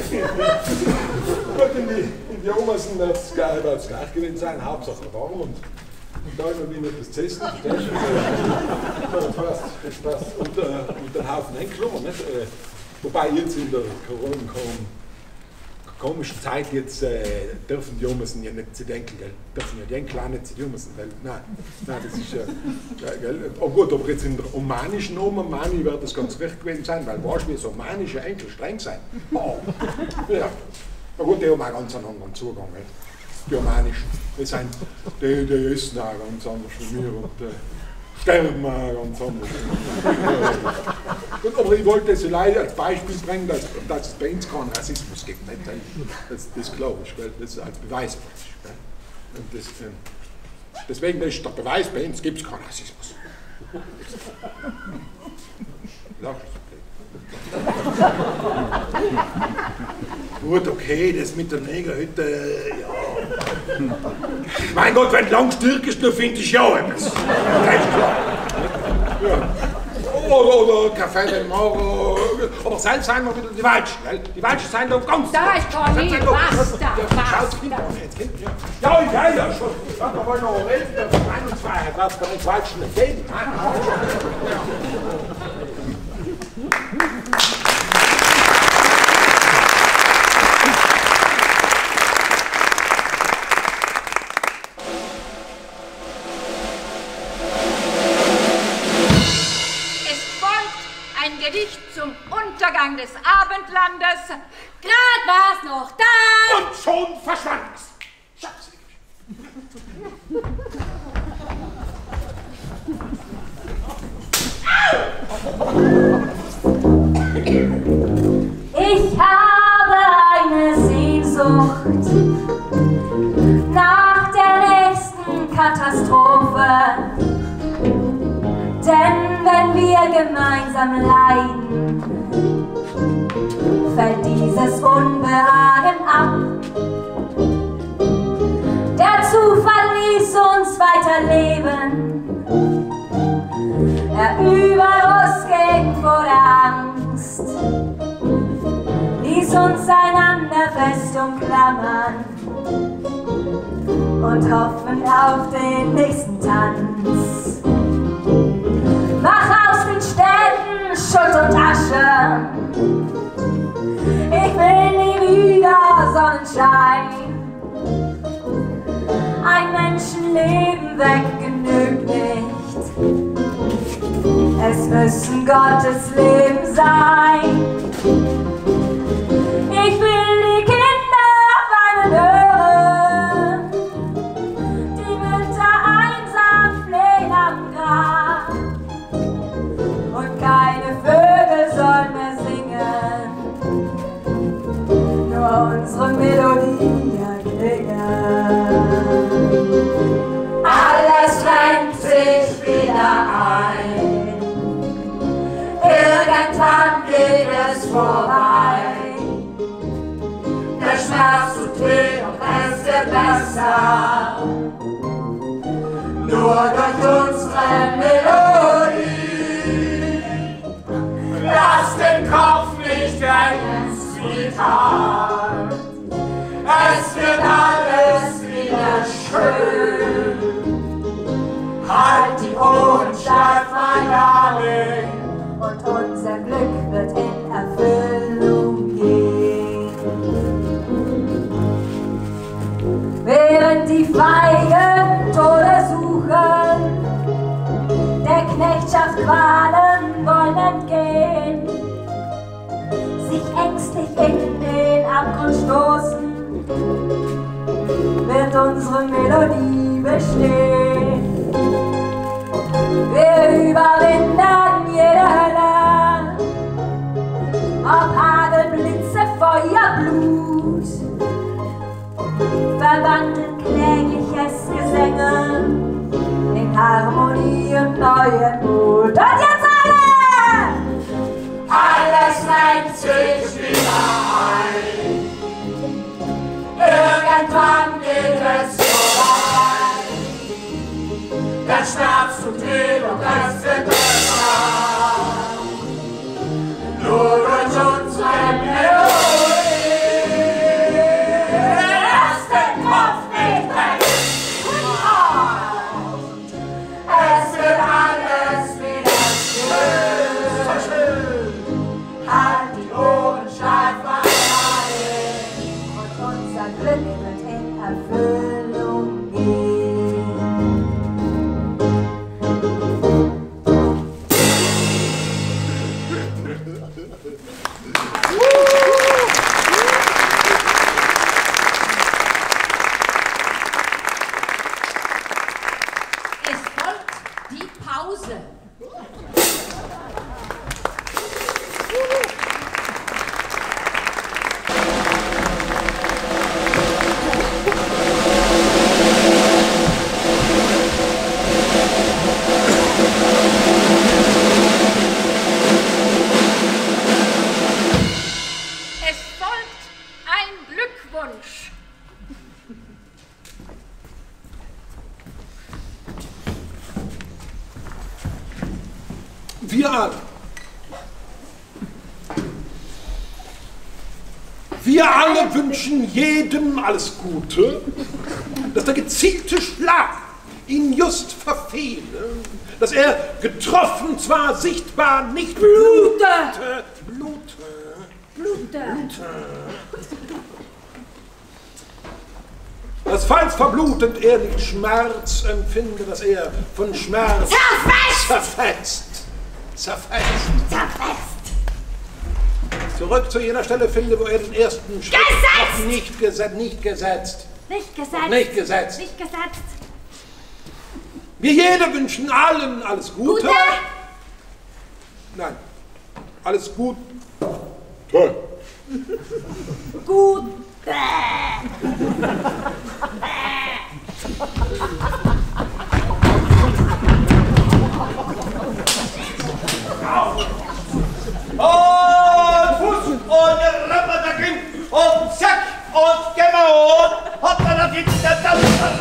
Gut, in die, in die Omas wird es gleich gewesen sein, Hauptsache warm und, und da immer wieder das Zessen, verstehst du? Das passt, das passt. Und, äh, und den Haufen Enkelungen, nicht? Äh, wobei jetzt in der Corona komischen Zeit jetzt äh, dürfen die Omas ja nicht zu den Enkel, gell? Dürfen ja die Enkel auch nicht zu den Omas, weil, nein, nein, das ist ja, äh, gell? Oh gut, aber jetzt in der omanischen Oma, Mani wird das ganz recht gewesen sein, weil weißt du, wie so omanische Enkel streng sein. Oh. Ja. Na gut, die haben auch ganz einen anderen Zugang, gell? Die omanischen, die, sind, die, die essen auch ganz anders von mir und äh, sterben auch ganz anders. Gut, aber ich wollte das leider als Beispiel bringen, dass, dass es bei uns keinen Rassismus gibt. Nicht? Das, das glaube ich, gell? Das ist als Beweis praktisch. Gell? Und das, äh, deswegen ist der Beweis, bei uns gibt es keinen Rassismus. Gut, okay, das mit der Negerhütte, ja. Mein Gott, wenn du lang stürkst, dann finde ich ja etwas. Das ist klar. Ja. Oder, oder Café del Moro. Aber sein seien wir wieder die Welschen, gell? Die Welschen seien doch ganz. Da ist Conny, basta, basta. Ja, ich weiß ja schon. Da wollen wir noch helfen, der Meinungsfreiheit, was bei den Welschen nicht geben. Gedicht zum Untergang des Abendlandes. Grad war's noch da! Und schon verschwand es. Schatz. Ich habe eine Sehnsucht nach der nächsten Katastrophe. Denn wenn wir gemeinsam leiden, fällt dieses Unbehagen ab. Der Zufall ließ uns weiterleben. Er überrascht vor der Angst, ließ uns einander fest umklammern und hoffen auf den nächsten Tanz. Mach aus den Städten Schutt und Asche. Ich will nie wieder Sonnenschein. Ein Menschenleben weg genügt nicht. Es müssen Gottes Leben sein. Ich will die Kinder auf meinen Hören, die Mütter einsam flehen am Grab. Und keine Vögel sollen mehr Jahr. Nur durch unsere Melodie. Lass den Kopf nicht hängen, Sweetheart. Es wird alles wieder schön. Halt die Ohren steif, mein Darling. Und unser Glück wird in Erfüllung gehen. Während die Feigen Tode suchen, der Knechtschaft Qualen wollen entgehen, sich ängstlich in den Abgrund stoßen, wird unsere Melodie bestehen. Wir überwinden jede Hölle, ob Hagel, Blitze, Feuer, Blut, verwandeln klägliches Gesänge in Harmonie und neuen Mut. Und jetzt alle! Alles reimt sich wieder ein. Irgendwann geht es vorbei. Der Schmerz tut weh und es wird besser. Nur durch unsere Melodie. Lass den Kopf nicht hängen. Es wird alles wieder schön. Halt die Ohren steif, mein Darling. Und unser Glück wird in Erfüllung gehen. Es folgt die Pause. Es folgt ein Glückwunsch. Wir alle. Wir alle wünschen jedem alles Gute, dass der gezielte Schlag ihn just verfehle, dass er getroffen zwar sichtbar nicht blute, blute, Blute. dass falls verblutend er nicht Schmerz empfinde, dass er von Schmerz Zerfetzt! zerfetzt. Zerfetzt. Zerfetzt! Zurück zu jener Stelle finde, wo er den ersten Schritt Gesetzt! noch nicht, geset, nicht gesetzt. Nicht gesetzt. Nicht gesetzt. Nicht gesetzt. Wir jede wünschen allen alles Gute. Gute? Nein, alles Gute. Gut. Und Fuß und Rapperdacken und Zack und Gemmer und hopp, da da geht da da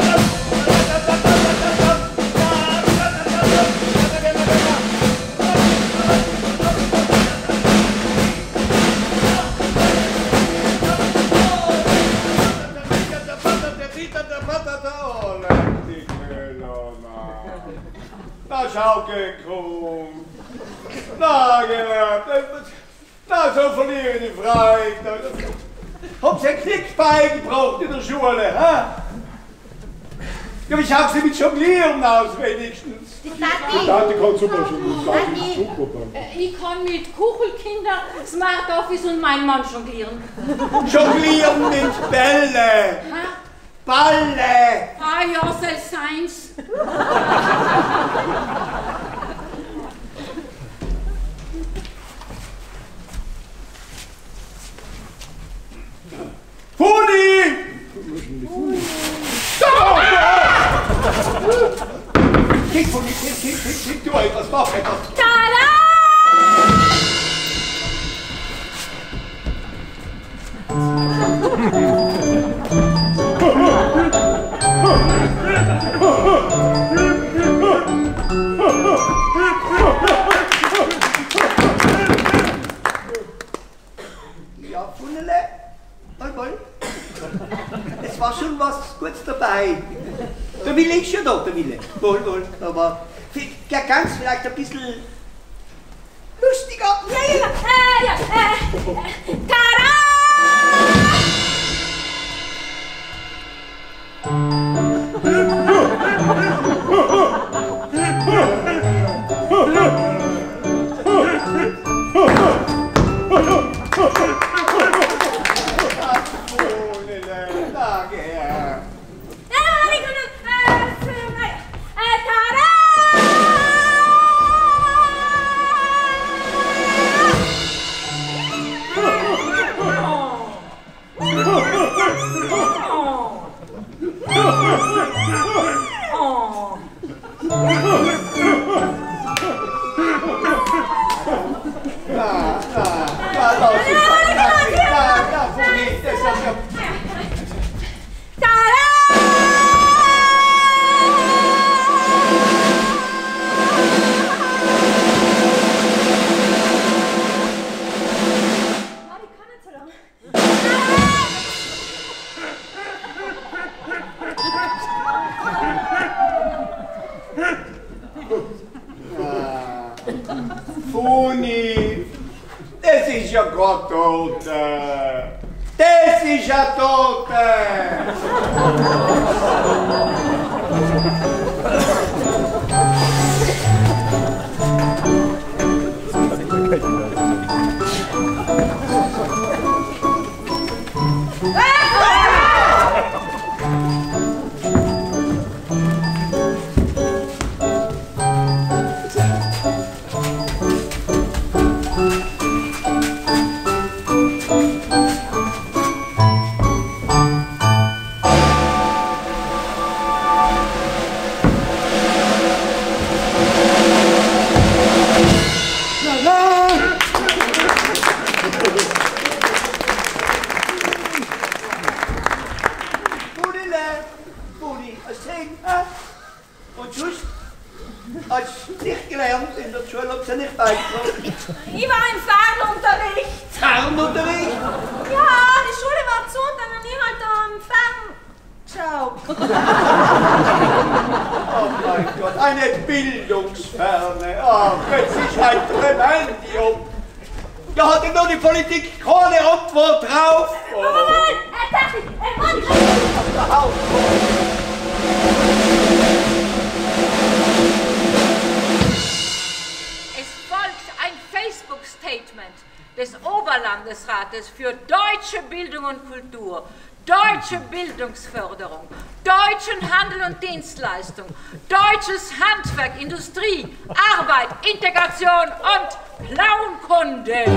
Na, Schauke, krumm. Na, genau. Na, so verliere ich die Freiheit. Habt ihr Knick beigebracht in der Schule, ha? Ja, wie schaut sie mit Jonglieren aus, wenigstens? Die Tati. Die Tati kann super jonglieren. Tati. Äh, Ich kann mit Kuchelkinder, Smart Office und mein Mann jonglieren. Jonglieren mit Bälle. Ha? Balle. Ah ja, soll seins. Funi! Kick, Funi, kick, kick, kick, kick, du etwas, mach etwas. Tada! Wille ist schon da, der Wille. Wohl, wohl, aber ja, ganz vielleicht ein bisschen lustiger. Ja, ja, ja, ja, äh, äh, tada! Funi, das ist ja Gott tot. Das ist ja tot. Ich war im Fernunterricht. Fernunterricht? Ja, die Schule war zu und dann habe ich halt am Fern... geschaut. Oh mein Gott, eine Bildungsferne. Ach, das ist ein Tremendium. Da hat nur die Politik keine Antwort drauf. Oh. Moment, er dachte, er wollte... Facebook-Statement des Oberlandesrates für deutsche Bildung und Kultur, deutsche Bildungsförderung, deutschen Handel und Dienstleistung, deutsches Handwerk, Industrie, Arbeit, Integration und Clownkunde.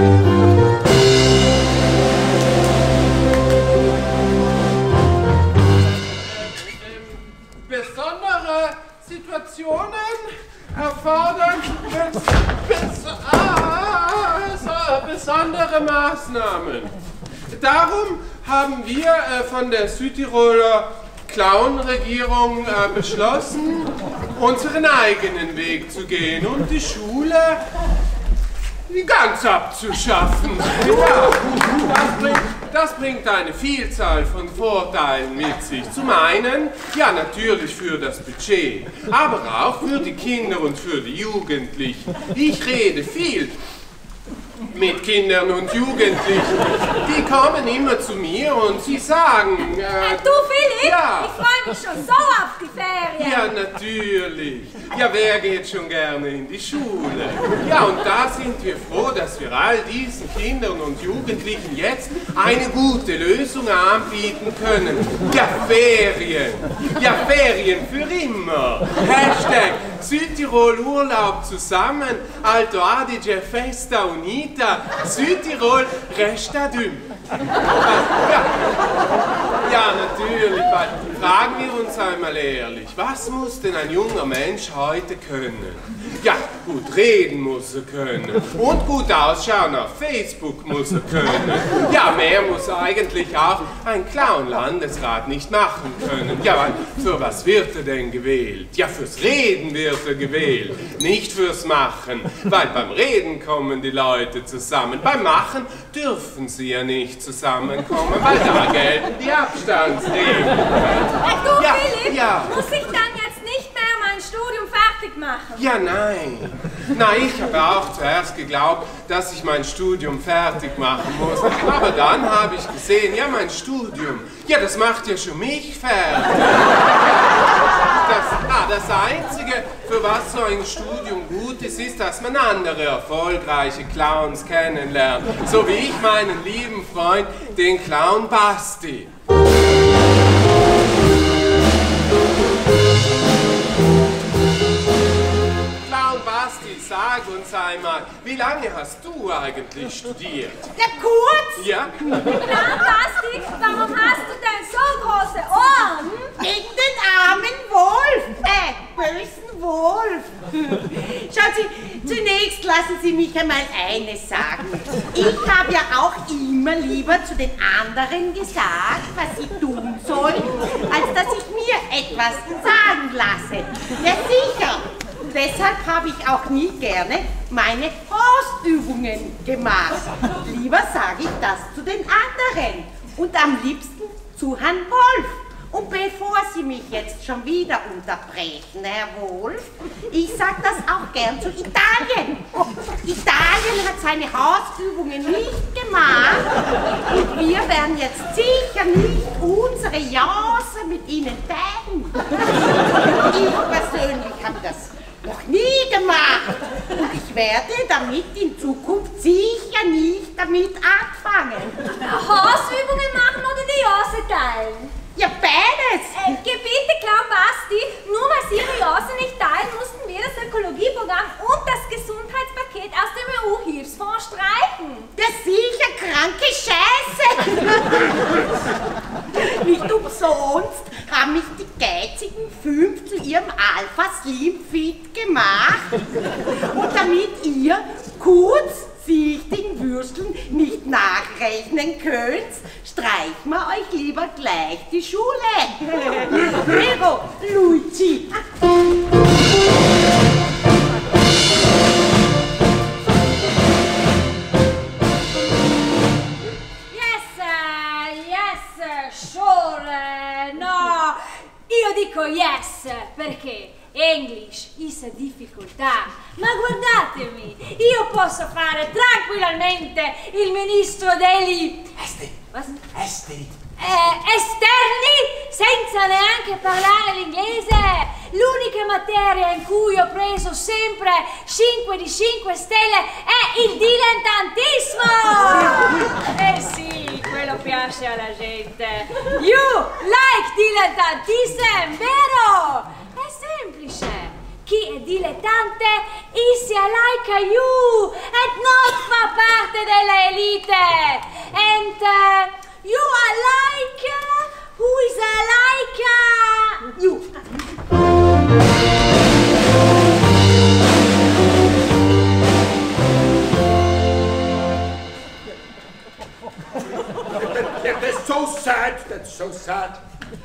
Besondere Situationen erfordern bes bes ah, besondere Maßnahmen. Darum haben wir äh, von der Südtiroler Clown-Regierung äh, beschlossen, unseren eigenen Weg zu gehen und die Schule ganz abzuschaffen. Ja, das bringt, das bringt eine Vielzahl von Vorteilen mit sich. Zum einen, ja natürlich für das Budget, aber auch für die Kinder und für die Jugendlichen. Ich rede viel mit Kindern und Jugendlichen. Die kommen immer zu mir und sie sagen... Äh, du Philipp, ja. Ich freue mich schon so auf die Ferien. Ja, natürlich. Ja, wer geht schon gerne in die Schule? Ja, und da sind wir froh, dass wir all diesen Kindern und Jugendlichen jetzt eine gute Lösung anbieten können. Ja, Ferien. Ja, Ferien für immer. Hashtag Südtirol Urlaub zusammen, Alto Adige Festa Unita, Südtirol Resta Düm. Ja. Ja, natürlich. Fragen wir uns einmal ehrlich, was muss denn ein junger Mensch heute können? Ja, gut reden muss er können und gut ausschauen auf Facebook muss er können. Ja, mehr muss eigentlich auch ein Clown-Landesrat nicht machen können. Ja, weil für was wird er denn gewählt? Ja, fürs Reden wird er gewählt, nicht fürs Machen. Weil beim Reden kommen die Leute zusammen, beim Machen dürfen sie ja nicht zusammenkommen, weil da gelten die Abstandsregeln. Ach du, ja, Philipp, ja. muss ich dann ja fertig machen. Ja, nein. Nein, ich habe auch zuerst geglaubt, dass ich mein Studium fertig machen muss. Aber dann habe ich gesehen, ja, mein Studium, ja, das macht ja schon mich fertig. Das, ah, das Einzige, für was so ein Studium gut ist, ist, dass man andere erfolgreiche Clowns kennenlernt. So wie ich meinen lieben Freund, den Clown Basti. Clown Basti, sag uns einmal, wie lange hast du eigentlich studiert? Ja, kurz! Ja? Clown Basti, warum hast du denn so große Ohren? Wegen den armen Wolf, äh, bösen Wolf. Schauen Sie, zunächst lassen Sie mich einmal eines sagen. Ich habe ja auch immer lieber zu den anderen gesagt, was sie tun sollen, als dass ich mir etwas sagen lasse. Ja, sicher. Deshalb habe ich auch nie gerne meine Hausübungen gemacht. Lieber sage ich das zu den anderen und am liebsten zu Herrn Wolf. Und bevor Sie mich jetzt schon wieder unterbrechen, Herr Wolf, ich sage das auch gern zu Italien. Italien hat seine Hausübungen nicht gemacht und wir werden jetzt sicher nicht unsere Jause mit Ihnen teilen. Ich persönlich habe das noch nie gemacht und ich werde damit in Zukunft sicher nicht damit anfangen. Hausübungen machen oder die Jose teilen? Ja, beides! Äh, Gebiete, Clown Basti, nur weil Sie Ihre Jose nicht teilen, mussten wir das Ökologieprogramm und das Gesundheitspaket aus dem E U-Hilfsfonds streichen. Ja, sicher, kranke Scheiße! Nicht umsonst haben mich die geizigen fünf zu ihrem Alpha Slim Fit gemacht. Und damit ihr kurzsichtigen Würsteln nicht nachrechnen könnt, streichen wir euch lieber gleich die Schule. Prego, Luigi. Io dico yes, perché English is a difficoltà. Ma guardatemi, io posso fare tranquillamente il ministro degli esteri. Esteri. Eh, esterni senza neanche parlare l'inglese. L'unica materia in cui ho preso sempre cinque di cinque stelle è il dilettantismo. Eh sì, quello piace alla gente. You like dilettantism, vero? È semplice. Chi è dilettante is a like you and not fa parte della elite. And uh, you are like uh, who is a like uh, you. That's so sad. That's so sad.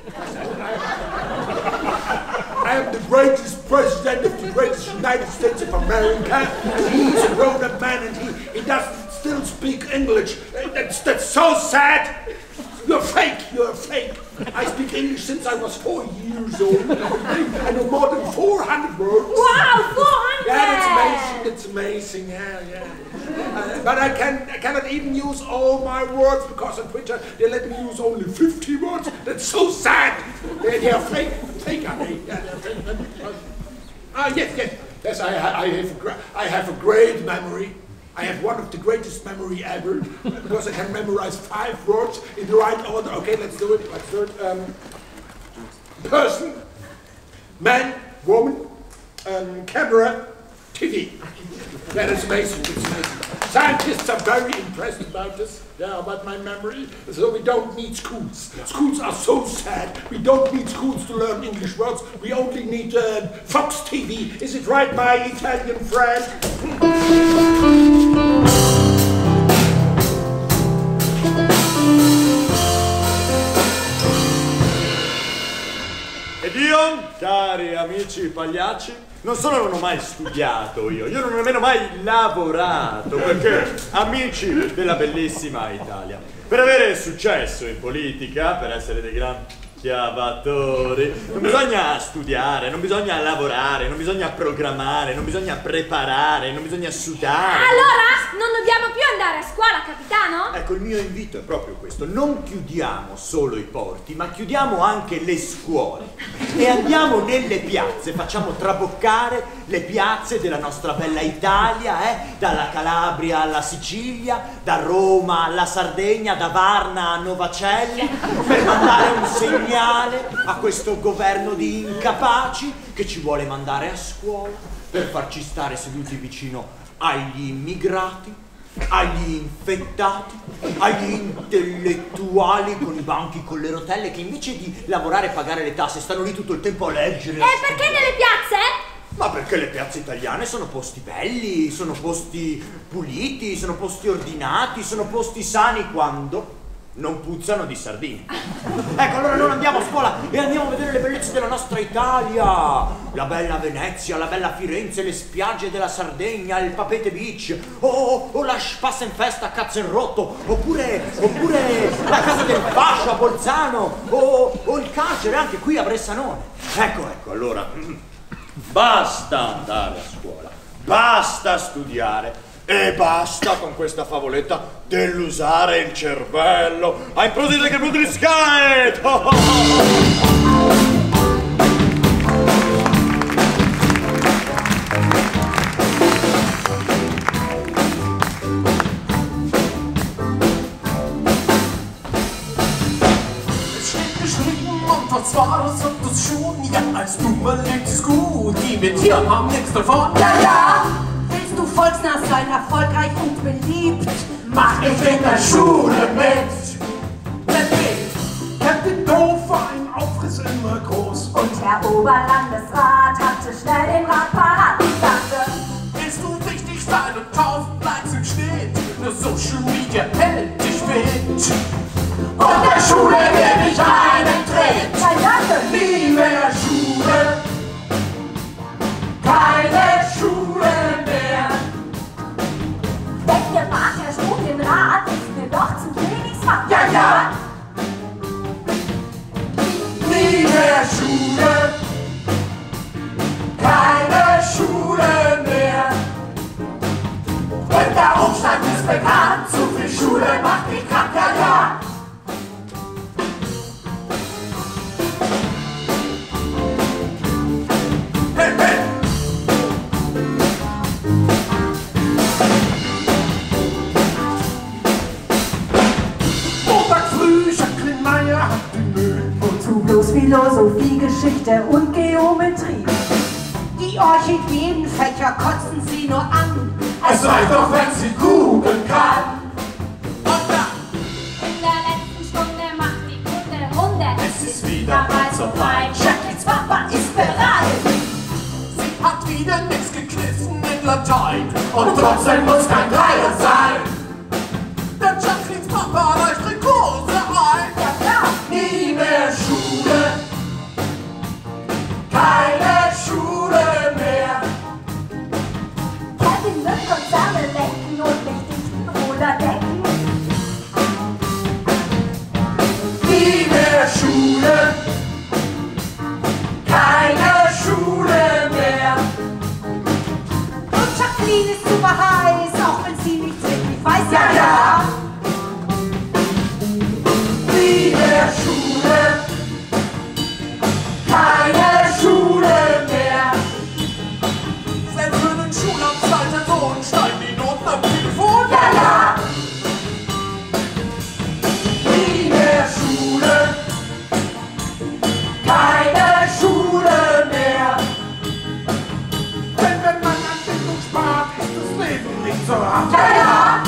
I am the greatest president of the greatest United States of America, and he's a grown-up man and he, he doesn't still speak English. That's, that's so sad. You're fake, you're fake. I speak English since I was four years old. I know more than four hundred words. Wow, four hundred! Yeah, that's amazing, that's amazing, yeah, yeah. Uh, but I, can, I cannot even use all my words because on Twitter they let me use only fifty words. That's so sad. They're, they're fake, fake, are they? Yeah, they're fake. Ah, yes, yes. Yes, I, I, have a, I have a great memory. I have one of the greatest memory ever because I can memorize five words in the right order. Okay, let's do it. Let's do it. Um, person, man, woman, um, camera, T V. That is amazing. It's amazing. Scientists are very impressed about this. Yeah, about my memory. So we don't need schools. Schools are so sad. We don't need schools to learn English words. We only need uh, Fox T V. Is it right, my Italian friend? Ed io, cari amici pagliacci, non solo non ho mai studiato io, io non ho nemmeno mai lavorato, perché, amici della bellissima Italia, per avere successo in politica, per essere dei gran Chiavatori. Non bisogna studiare, non bisogna lavorare, non bisogna programmare, non bisogna preparare, non bisogna sudare. Allora, non dobbiamo più andare a scuola, capitano? Ecco, il mio invito è proprio questo. Non chiudiamo solo i porti, ma chiudiamo anche le scuole. E andiamo nelle piazze, facciamo traboccare le piazze della nostra bella Italia, eh? Dalla Calabria alla Sicilia, da Roma alla Sardegna, da Varna a Novacella, per mandare un segnale a questo governo di incapaci che ci vuole mandare a scuola per farci stare seduti vicino agli immigrati, agli infettati, agli intellettuali con i banchi con le rotelle che invece di lavorare e pagare le tasse stanno lì tutto il tempo a leggere. E perché nelle piazze? Ma perché le piazze italiane sono posti belli, sono posti puliti, sono posti ordinati, sono posti sani quando non puzzano di sardine. Ecco, allora non andiamo a scuola e andiamo a vedere le bellezze della nostra Italia. La bella Venezia, la bella Firenze, le spiagge della Sardegna, il Papete Beach, o, o, o la Spassenfest a Cazzenrotto, oppure, oppure la Casa del Fascio a Bolzano, o, o il carcere anche qui a Bressanone. Ecco, ecco, allora, basta andare a scuola, basta studiare. E basta con questa favoletta dell'usare il cervello. I'm proceeding to the sky! Es steht geschrieben und was war das und das schon? Ja, als Nummer liegt es gut. Die mit hier haben nichts davon. Ja, ja! Willst du volksnah sein, erfolgreich und beliebt? Mach ich in der Schule mit! Captain Doof war ein Aufriss immer groß. Und Herr Oberlandesrat hatte schnell den Rat parat und sagte: Willst du richtig sein und tausend Likes im Schnitt? Nur Social Media hält dich fit. Und der Schule geb ich einen Tritt. Ja, danke. Nie mehr Schule. Keine Schule mehr. Denn der Rat, der Studienrat, ist mir doch zum Königsfach. Ja, ja. Nie mehr Schule. Keine Schule mehr. Denn der Umstand ist bekannt. Zu viel Schule macht dich krank, ja, ja. Hey, hey. Montag früh, Jacqueline Meyer hat die Mühe. Wozu bloß Philosophie, Geschichte und Geometrie? Die Orchideenfächer kotzen sie nur an. Es reicht doch, wenn sie googeln kann. Und dann, In der letzten Stunde macht die Kunde Runde. es ist wieder mal so weit. Jacquelines Papa ist bereit. Sie hat wieder nix gekniffen in Latein. Und trotzdem muss kein Dreier sein. Der Jacquelines Papa reicht Rekurse ein. Ja, klar. Nie mehr Schule. Keine Schule mehr. Kevin wird Konzerne lenken und nicht dichten oder decken. Nie mehr Schule. Keine Schule mehr. Und Jacqueline ist super heiß, auch wenn sie nichts wirklich weiß. Ja, ja. Nie mehr Schule. Keine Schule mehr. Selbst für den Schulabschalter Sohn steigen die Noten am Telefon. Ja, ja. Nie mehr Schule. Keine Schule mehr. Denn wenn man an Bildung spart, ist das Leben nicht so hart. Ja, ja.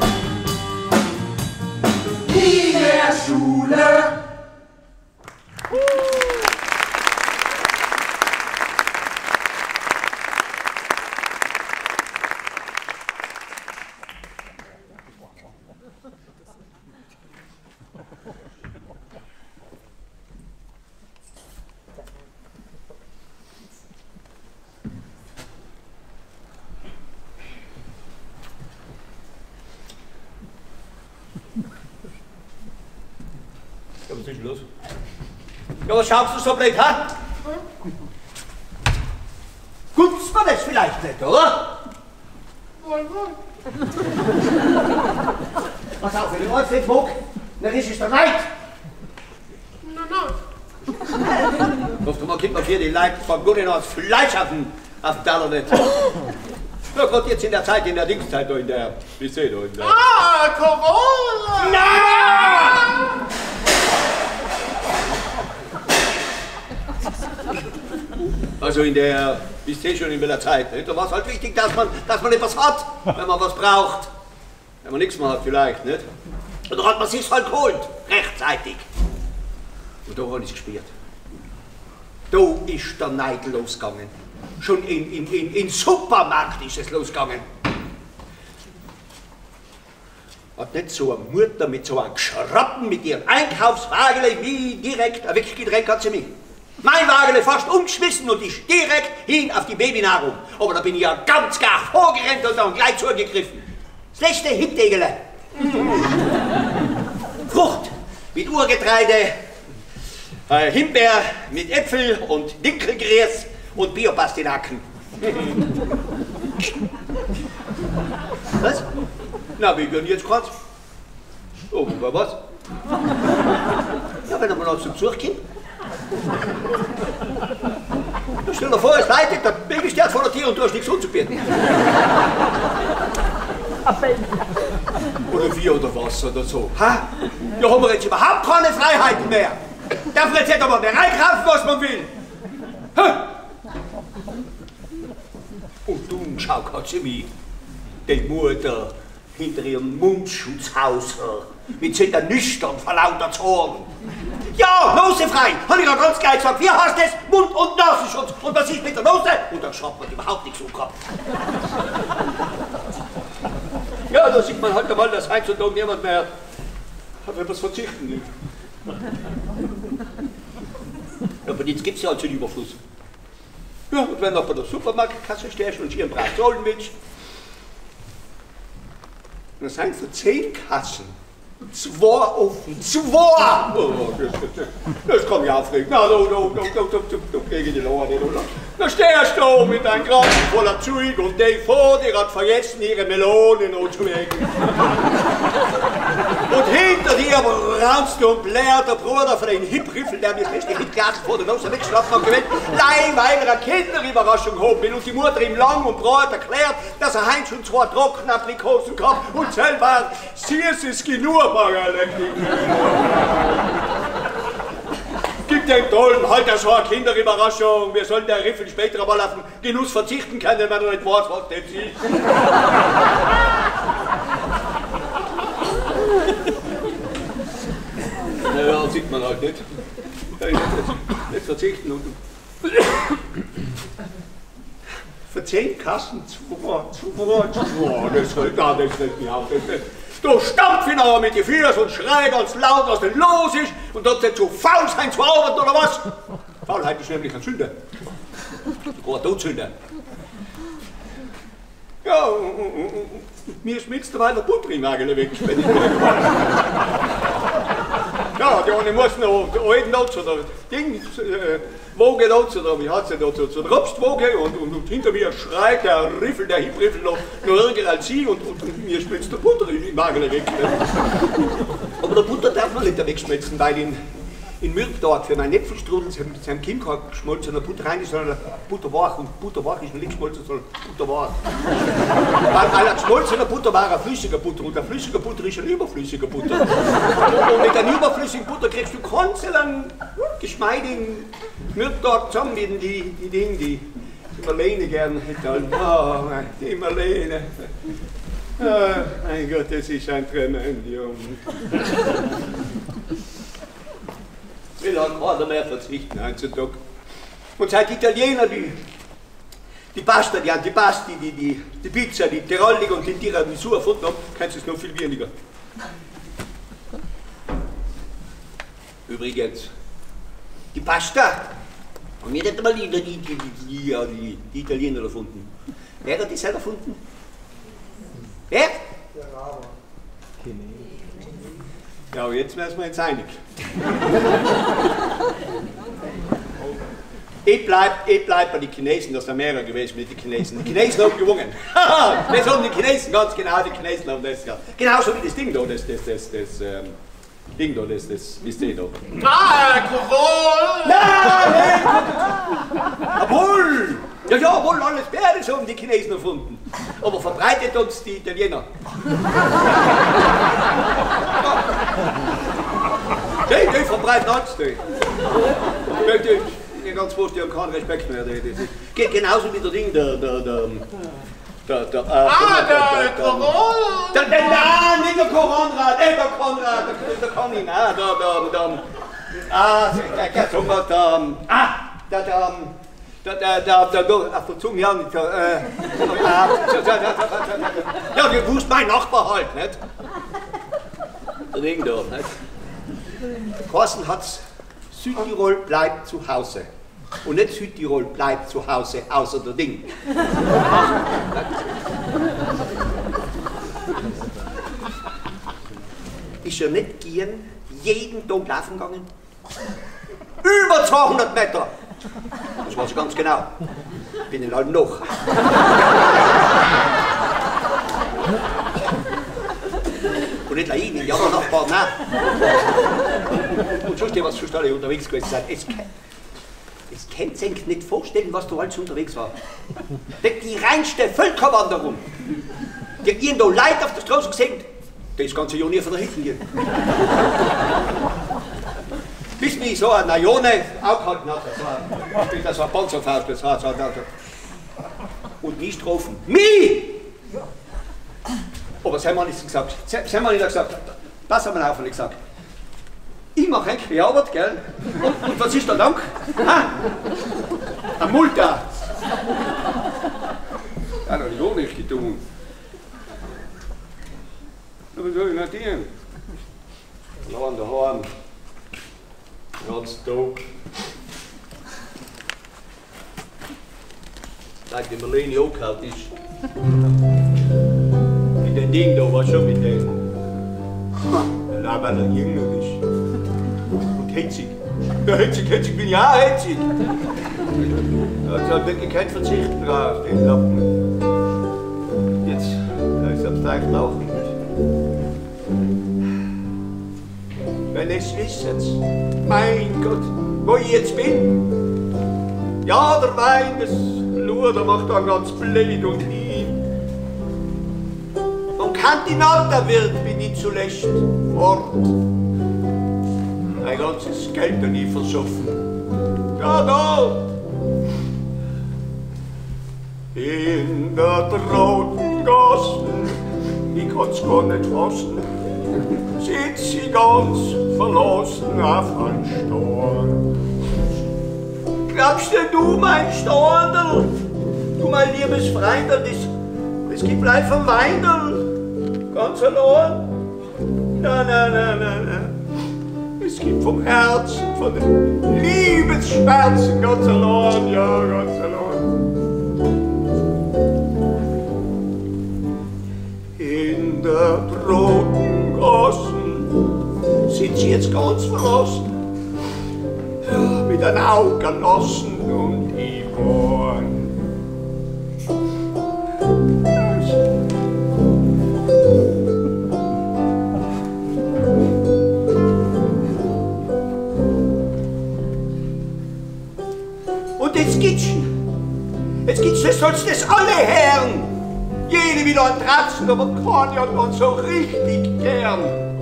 Nie mehr Schule. Ja, was ist los? Ja, was schaust du so blöd, ha? Gut's mir das vielleicht nicht, oder? Wohl, wohl. Pass auf, wenn du alles nicht mag, dann ist es der Neid. Na, na. Hoffst du mal, gib mir für die Leute von Guten aus Fleisch auf den, auf den Teller nicht. Ja, gerade jetzt in der Zeit, in der Dingszeit, da in der, wie seht ihr, in der... Ah, Corona! Na! Also in der, wisst ihr schon, in der Zeit, nicht? Da war es halt wichtig, dass man, dass man etwas hat, wenn man was braucht. Wenn man nichts mehr hat, vielleicht, nicht? Und da hat man sich's halt geholt, rechtzeitig. Und da habe ich es gespürt. Da ist der Neid losgegangen. Schon in, in, in, in Supermarkt ist es losgegangen. Hat nicht so eine Mutter mit so einem Geschrappen mit ihrem Einkaufswagen wie direkt weggedrängt hat sie mich. Mein Wagen fast umgeschmissen und ich direkt hin auf die Babynahrung. Aber da bin ich ja ganz gar vorgerannt und dann gleich zugegriffen. Das letzte Hittegele. Frucht mit Urgetreide, äh, Himbeer mit Äpfel und Dinkelgrieß und Biopastinaken. Was? Na, wie gehen jetzt gerade? Oh, bei was? Ja, wenn er mal noch zum Besuch kommt. Stell dir vor, es leitet, der Baby steht vor der Tür und du hast nichts anzubieten. Oder wie oder was oder so. Ha? Da haben wir jetzt überhaupt keine Freiheiten mehr. Darf man jetzt nicht einmal mehr reinkaufen, was man will. Ha? Und du schau hat sie mich, die Mutter hinter ihrem Mundschutzhaus mit so einer nüchtern vor lauter Zorn. Ja, Nase frei, hab ich ja ganz gleich gesagt. Wie heißt das? Mund- und Nasenschutz. Und was ist mit der Nase? Und dann schraubt man überhaupt nichts umgehabt. Ja, da sieht man halt einmal, dass heutzutage niemand mehr auf etwas verzichten will. Aber jetzt gibt es ja halt so einen Überfluss. Ja, und wenn du bei der Supermarktkasse stehst und hier brauchst du willst, dann sind für zehn Kassen zwei offen. Zwei! Oh, das, das, das kann mich aufregen. Na, da, da, da, da, da, da gegen die Lade. Da stehst du mit einem Graben voller Zeug und die vor dir hat vergessen, ihre Melonen anzuwägen. Und hinter dir raunst du und blärt der Bruder von den Hip-Riffel, der mir fest die Hip-Glas vor der Nase weggeschlafen hat, gewinnt, allein weil er eine Kinderüberraschung haben will und die Mutter ihm lang und breit erklärt, dass er heim schon zwei trockene Aprikosen gehabt und selber süßes genug mag er Gibt den tollen, halt das war eine Kinderüberraschung. Wir sollen der Riffel später mal auf den Genuss verzichten können, wenn er nicht weiß, was das ist. Naja, sieht man halt nicht. Nicht verzichten und. Für zehn Kassen, zwei, zwei, zwei, das hält gar nicht mehr auf. Du stampf ihn aber mit den Füßen und schrei ganz laut, was denn los ist. Und ob du zu faul sein zu arbeiten oder was? Faulheit ist nämlich ein Sünder. Sogar ein Todsünder. Ja, mir schmilzt derweil der Butter im Magen weg. Wenn ich ja, die eine muss noch den alten Notz oder Ding, äh, Woge Notz oder wie heißt sie da, so eine Robstwoge und, und, und hinter mir schreit der Riffel, der Hip-Riffel noch, noch ärger als sie und, und, und mir schmilzt der Butter im Magen weg. Aber der Butter darf man nicht wegschmelzen, weil in, in Mürgdorf für meinen Äpfelstrudel sein Kind kein geschmolzener Butter rein ist, sondern Butterwach. Und Butterwach ist nicht geschmolzen, sondern Butterwach. Weil ein geschmolzener Butter war ein flüssiger Butter und ein flüssiger Butter ist ein überflüssiger Butter. Und mit einem überflüssigen Butter kriegst du keinen so einen geschmeidigen Mürgdorf zusammen mit die, die Dinge, die die Marlene gern hätte. Oh, die Marlene. Oh, mein Gott, das ist ein Tremendum. Will halt keiner mehr verzichten heutzutage. Und seit die Italiener die, die Pasta, die Antipasti, die, die, die Pizza, die Tirollig und die Tiramisu erfunden haben, kannst du es noch viel weniger. Übrigens, die Pasta haben wir nicht einmal die, die, die, die, die, ja, die, die Italiener erfunden. Wer hat die selber erfunden? Wer? Der Araber. Ja, jetzt wären wir uns einig. Ich bleib, ich bleib bei den Chinesen, das ist mehrere gewesen mit den Chinesen. Die Chinesen haben gewonnen. Das haben die Chinesen, ganz genau, die Chinesen haben das gehabt. Genauso wie das Ding da, das, das, das, das, ähm, Ding da, das, das, wisst ihr da. Ah, Kohl! Nein, nein! Jawohl! Ja, ja, wohl, alles Bären haben die Chinesen erfunden. Aber verbreitet uns die Italiener. Die, die verbreiten uns, die. Die, die. Ich ganz froh, die haben keinen Respekt mehr. Das geht genauso wie der Ding, der, der, der, der, der, äh, ah, der, der Koran! Der, der, nein, nicht der Koranrat, nicht der Konrad, der, der Conny, nein, der, der, der, ah, der, der, der, ah, der, der, der, der, der, der, der, ach, verzung, ja, nicht, äh, ja, du wusst mein Nachbar halt, nicht? Der Ding da, nicht? Carsten hat's, Südtirol bleibt zu Hause. Und nicht Südtirol bleibt zu Hause, außer der Ding. Ist ja nicht gehen, jeden Tag laufen gegangen? Über zweihundert Meter! Das weiß ich ganz genau. Bin in allem noch. Und nicht allein, in Jahren Nachbarn, nein. Und schon steht was schon alle unterwegs gewesen sein. Es, es könnt ihr euch nicht vorstellen, was du alles unterwegs war. Die reinste Völkerwanderung. Die irgendwo Leute auf der Straße gesehen, das ganze Jahr nie von der hinten gehen. Bis mich so eine Ione aufgehalten hat, das war, das war Panzerfaust, das war so. Und mich getroffen. Mich! Aber Sam hat nichts gesagt. Sam hat nicht gesagt, pass mal auf, und ich gesagt. Ich mache eigentlich Arbeit, gell? Und, und was ist der Dank? Ha? Eine Multa. Ja, das ist auch nicht getan. Aber was soll ich nicht tun? Allein daheim. Ganz Tag. Seit die Marlene auch kalt ist. Mit dem Ding da, was schon mit dem. Ja, weil er jünger ist. Und hitzig. Ja, hitzig, hitzig bin ich auch hitzig. Da ist halt wirklich kein Verzichten drauf, den Lappen. Jetzt, da ist am Tag laufen. Wenn es wisset, mein Gott, wo ich jetzt bin. Ja, der Wein, das Luder macht dann ganz blöd und hin. Und Kantinalter wird, bin ich zuletzt fort. Mein ganzes Geld an ich versoffen. Ja, da. In der trauten Gassen, ich kann's gar nicht fassen, sitz ich ganz verlassen auf ein Storn. Glaubst denn du, mein Storndl, du mein liebes Freundl, das, das gibt gleich vom Weindl, ganz allein? Na, na, na, na, na. Es gibt vom Herzen, von den Liebesschmerzen, ganz allein, ja, ganz allein. In der roten Gassen sind sie jetzt ganz verlassen, ja, mit den Augen lassen und die Ohren. Und jetzt gibt's, jetzt gibt's, das soll's das alle Herren. Jede wieder ein Tratzen, aber kann ja dann so richtig gern.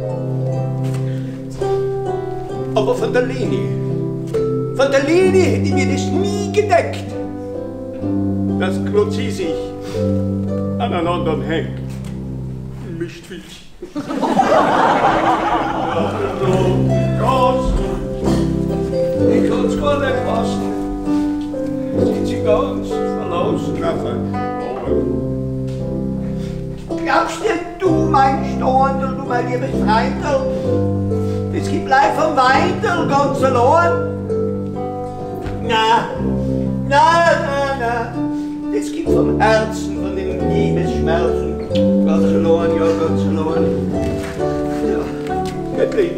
Aber von der Leni, von der Leni hätte ich mir das nie gedeckt, dass Klotzi sich an einen anderen hängt. Mistviech. Ich kann's gar nicht fassen. Sind sie ganz verlassen auf ein Ohr. Glaubst denn du, mein Storndl, du mein liebes Freundl, das gibt gleich vom Weindl ganz allein? Na, na, na, na, das gibt vom Herzen, von den Liebesschmerzen, ganz allein, ja, ganz allein. Ja, Göttli,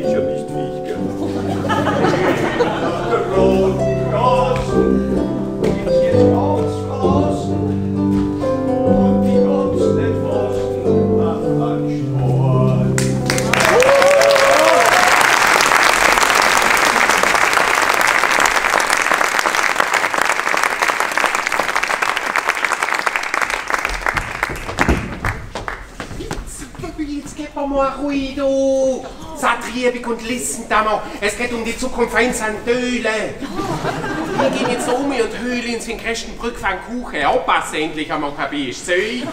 Oh, mal ruhig, du! Seid triebig und listen da mal. Es geht um die Zukunft von Sankt Döhle. Wir gehen jetzt um und höhlen uns in Christenbrück von Kuchen. Aufpassen endlich einmal, kapierst du? Ja.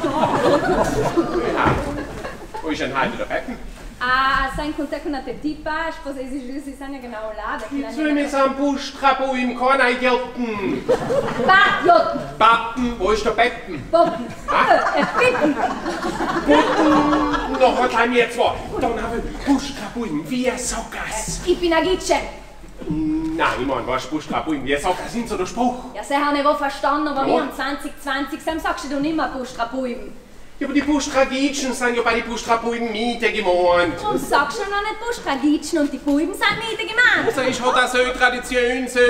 Wo ist denn heute der Becken? Ah, sein contato con una tipa, sposa si giusti sanno che non là, da che la ne sa un Buschtrapo im Korn Idioten. Badjoten. Bappen, wo ist der Beppen? Boppen. Ah, Bitten. Bitten. Noch hat er mir zwei. Dann habe ich Buschtrapo im wie Sockers. Ich bin a Gitsche. Nein, ich meine, was ist Buschtrapo im wie Sockers? Sind so der Spruch? Ja, sie haben nicht verstanden, aber wir haben zwanzig zwanzig, dann sagst du nicht mehr Buschtrapo im. Ja, aber die Buschtragitschen sind ja bei den Buschtrabuben Miete gemeint. Warum sagst du noch nicht Buschtragitschen und die Buben sind Miete gemeint? Also ist halt auch so eine Tradition so.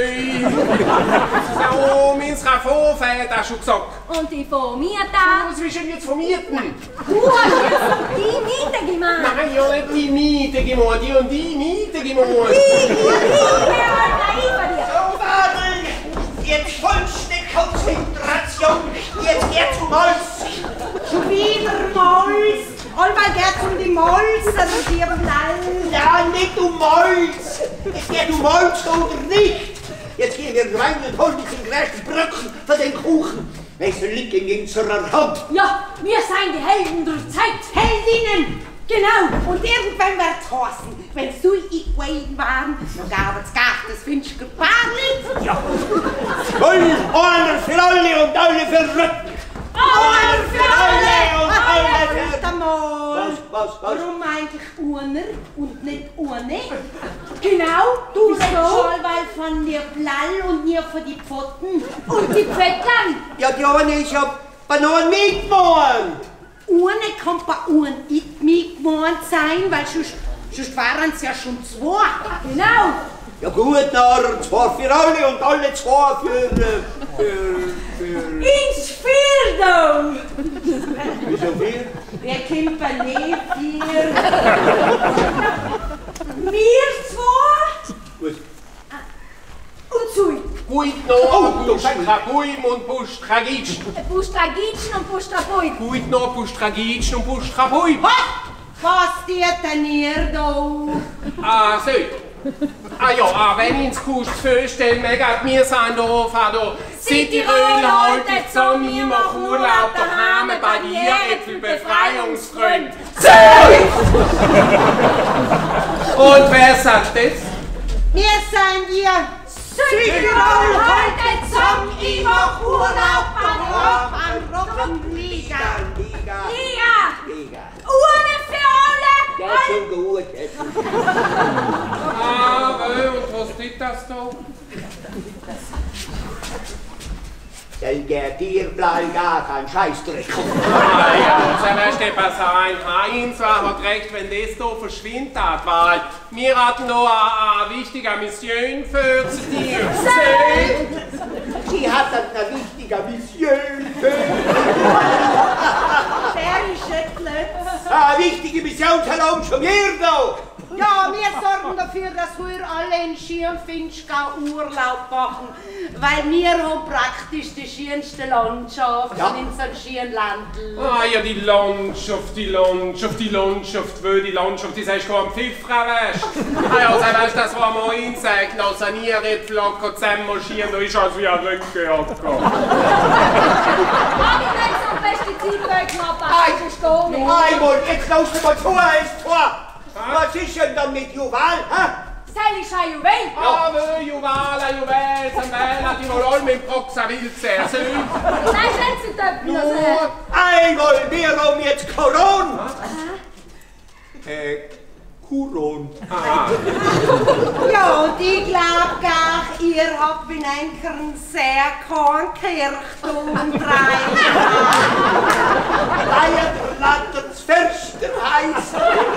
So, unsere Vorväter schon gesagt. Und die Formierten? Was willst du denn jetzt vermieten? Du hast jetzt die Miete gemeint. Nein, ja nicht die Miete gemeint, die und die Miete gemeint. Die, die, die, So, Wadel, jetzt vollste Konzentration, jetzt geht zum Holz. Schon wieder Molz! Allmal geht's um die Molz, also die Blall. Ja, nicht um Molz! Es geht um Molz oder nicht! Jetzt gehen wir rein und holen uns den größten Bröcken von den Kuchen. Welche liegen in unserer Hand? Ja, wir sind die Helden der Zeit. Heldinnen! Genau! Und irgendwann wird's heißen, wenn so ich gewesen waren, dann gab es gar das finster Paar nicht. Ja! Voll einer für alle und alle für Rücken! Einer für alle und alle für... Was, was, was? Warum eigentlich einer und nicht ohne? Genau, du redest schon weil von der Blall und mir von die Pfoten. Und die Pföttern? Ja, die eine ist ja Bananen mitgemeint. Ohne kann bei einem nicht mitgemeint sein, weil sonst, sonst waren es ja schon zwei. Genau. Ja gut, na, zwei für alle und alle zwei für... für... für... Ins Viertel! Wieso vier? Wer kommt bei nicht vier? Wir zwei? Was? Und so. Gut noch, Buschtrabuim und Buschtragitschen. Buschtragitschen und Buschtrabuim. Gut noch, Buschtragitschen und Buschtrabuim. Was dir denn hier da? Ah, so. Ah ja, ah, wenn ins Kust vorstellen, wir sind da, fahr da. Südtirol haltet zusammen, wir machen Urlaub daheim bei dir, Äpfelbefreiungsfreund. Und wer sagt das? Wir sind hier. Südtirol haltet zusammen, ich mach Urlaub an Rock'n'Liga. Liga. Liga. Liga. Urne für alle. Geht schon gut, jetzt. Ah, und was tut das da? Dann geht dir bleib gar kein Scheißdreck. Ah ja, so möchte etwas sein. Heinz hat recht, wenn das hier verschwindet hat, weil wir hatten noch eine, eine wichtige Mission für dir. Sie hat eine wichtige Mission für Der ist jetzt letztes. Eine wichtige Mission verlangt schon wir da. Ja, wir sorgen dafür, dass wir alle in Schirnfinchgau Urlaub machen, weil wir haben praktisch die schönste Landschaft ja. in so einem schönen Landl. Ah ja, die Landschaft, die Landschaft, die Landschaft, wo die Landschaft, die sagst du am Pfiffra, weißt du? Ah ja, also weißt du, das war mal einzeigen, als ein Nierräpfel zusammen marschieren, da ist also wie ein Röntgen abgegangen. Aber wenn so ein Pestizidröcken abpasst, ist es nicht. Einmal, jetzt lass dir mal zu, eins, zwei. Was ist denn dann mit Juwel, hä? Sei ist ein Juwel. Ja, wo Juwel, ein Juwel, zum Teil hat die wohl alle mit dem Proxa wild sehr süß. Nein, schätze Töpfen, das Nur einmal, wir haben jetzt Corona. Äh, Kuron. Aha. Ja, und ich glaub gar, ihr habt in Enkern sehr kein Kirchturm rein. Weil der Latterns Förster heisst.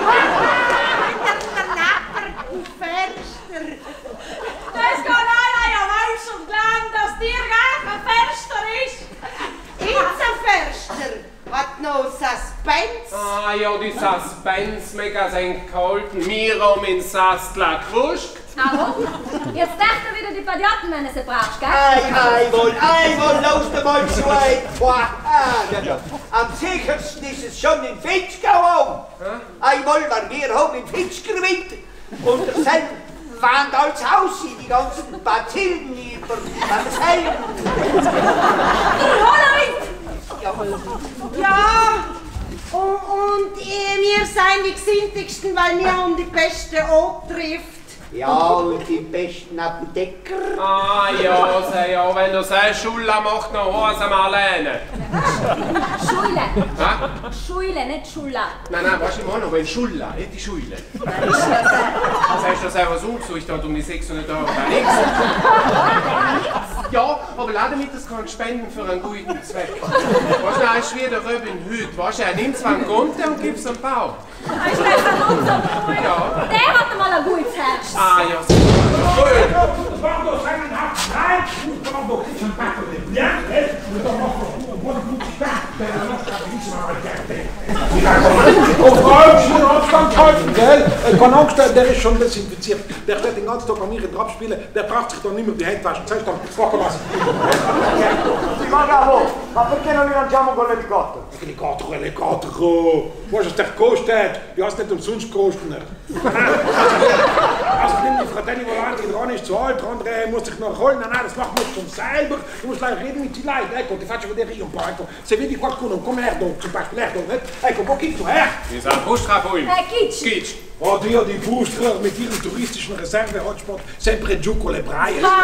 Der Latterns Förster. Das kann einer ja weiß und lernen, dass dir gar kein Förster ist. It's Förster hat noch Suspense. Ah ja, die Suspense mega sind gehalten. Wir haben in Sastla gewusst. Hallo? Jetzt dachte wieder die Padiaten, wenn du sie brauchst, gell? Einmal, einmal, bloß mal so ein Boah. Am sichersten ist es schon in Finchgau. Einmal waren wir home im Finchgerwind und der Selb waren als Haus die ganzen Bazillen über Bazillen. Ja, und, und äh, wir seien die gesintigsten, weil wir um die Beste auch trifft. Ja, und die besten Apotheker. Ah ja, sei ja, wenn du sagst, Schulla macht noch Hose alleine. Schule. Ha? Schule, nicht Schulla. Nein, nein, weißt du immer noch, wenn Schulla, nicht die Schule. Das heißt, das einfach so gesucht hat um die sechshundert Euro bei nichts. Ja, aber leider mit, das kann spenden für einen guten Zweck. Weißt du, er ist wie der Robin Hood. Weißt du, er nimmt zwar einen Konto und gibt es einen Bau. Ist das ein unser Bruder? Ja. Der hat mal ein gutes Herz. Ah ja, so. Gut. Das war doch seinen Haft. Nein, das war doch nicht ein Pack von dem. Ja, das war doch ein guter Start. Der ist noch und vor allem schön Abstand halten, gell? Keine Angst, der ist schon desinfiziert. Der steht den ganzen Tag an ihren Drauf spielen, der braucht sich dann nicht mehr die Hände waschen. Zeig dann, mach was. Sì, ma cavolo, ma perché non li lanciamo con l'elicottero? Elicottero, elicottero. Was es der kostet? Du hast nicht umsonst gekostet. Also nimm die Fratelli Volanti dran, ist zu alt, der andere muss sich noch holen. Nein, nein, das macht man schon selber. Du musst gleich reden mit den Leuten. Ecco, ti faccio vedere io un po', ecco. Se vedi qualcuno come Erdo, zum Beispiel Erdo, ecco, wo gehst du her? Wir sind Buschtrafulm. Äh, Kitsch. Kitsch. Oh, die, die Booster mit ihrem touristischen Reserve-Hotspot, sempre giù con le braie. Dir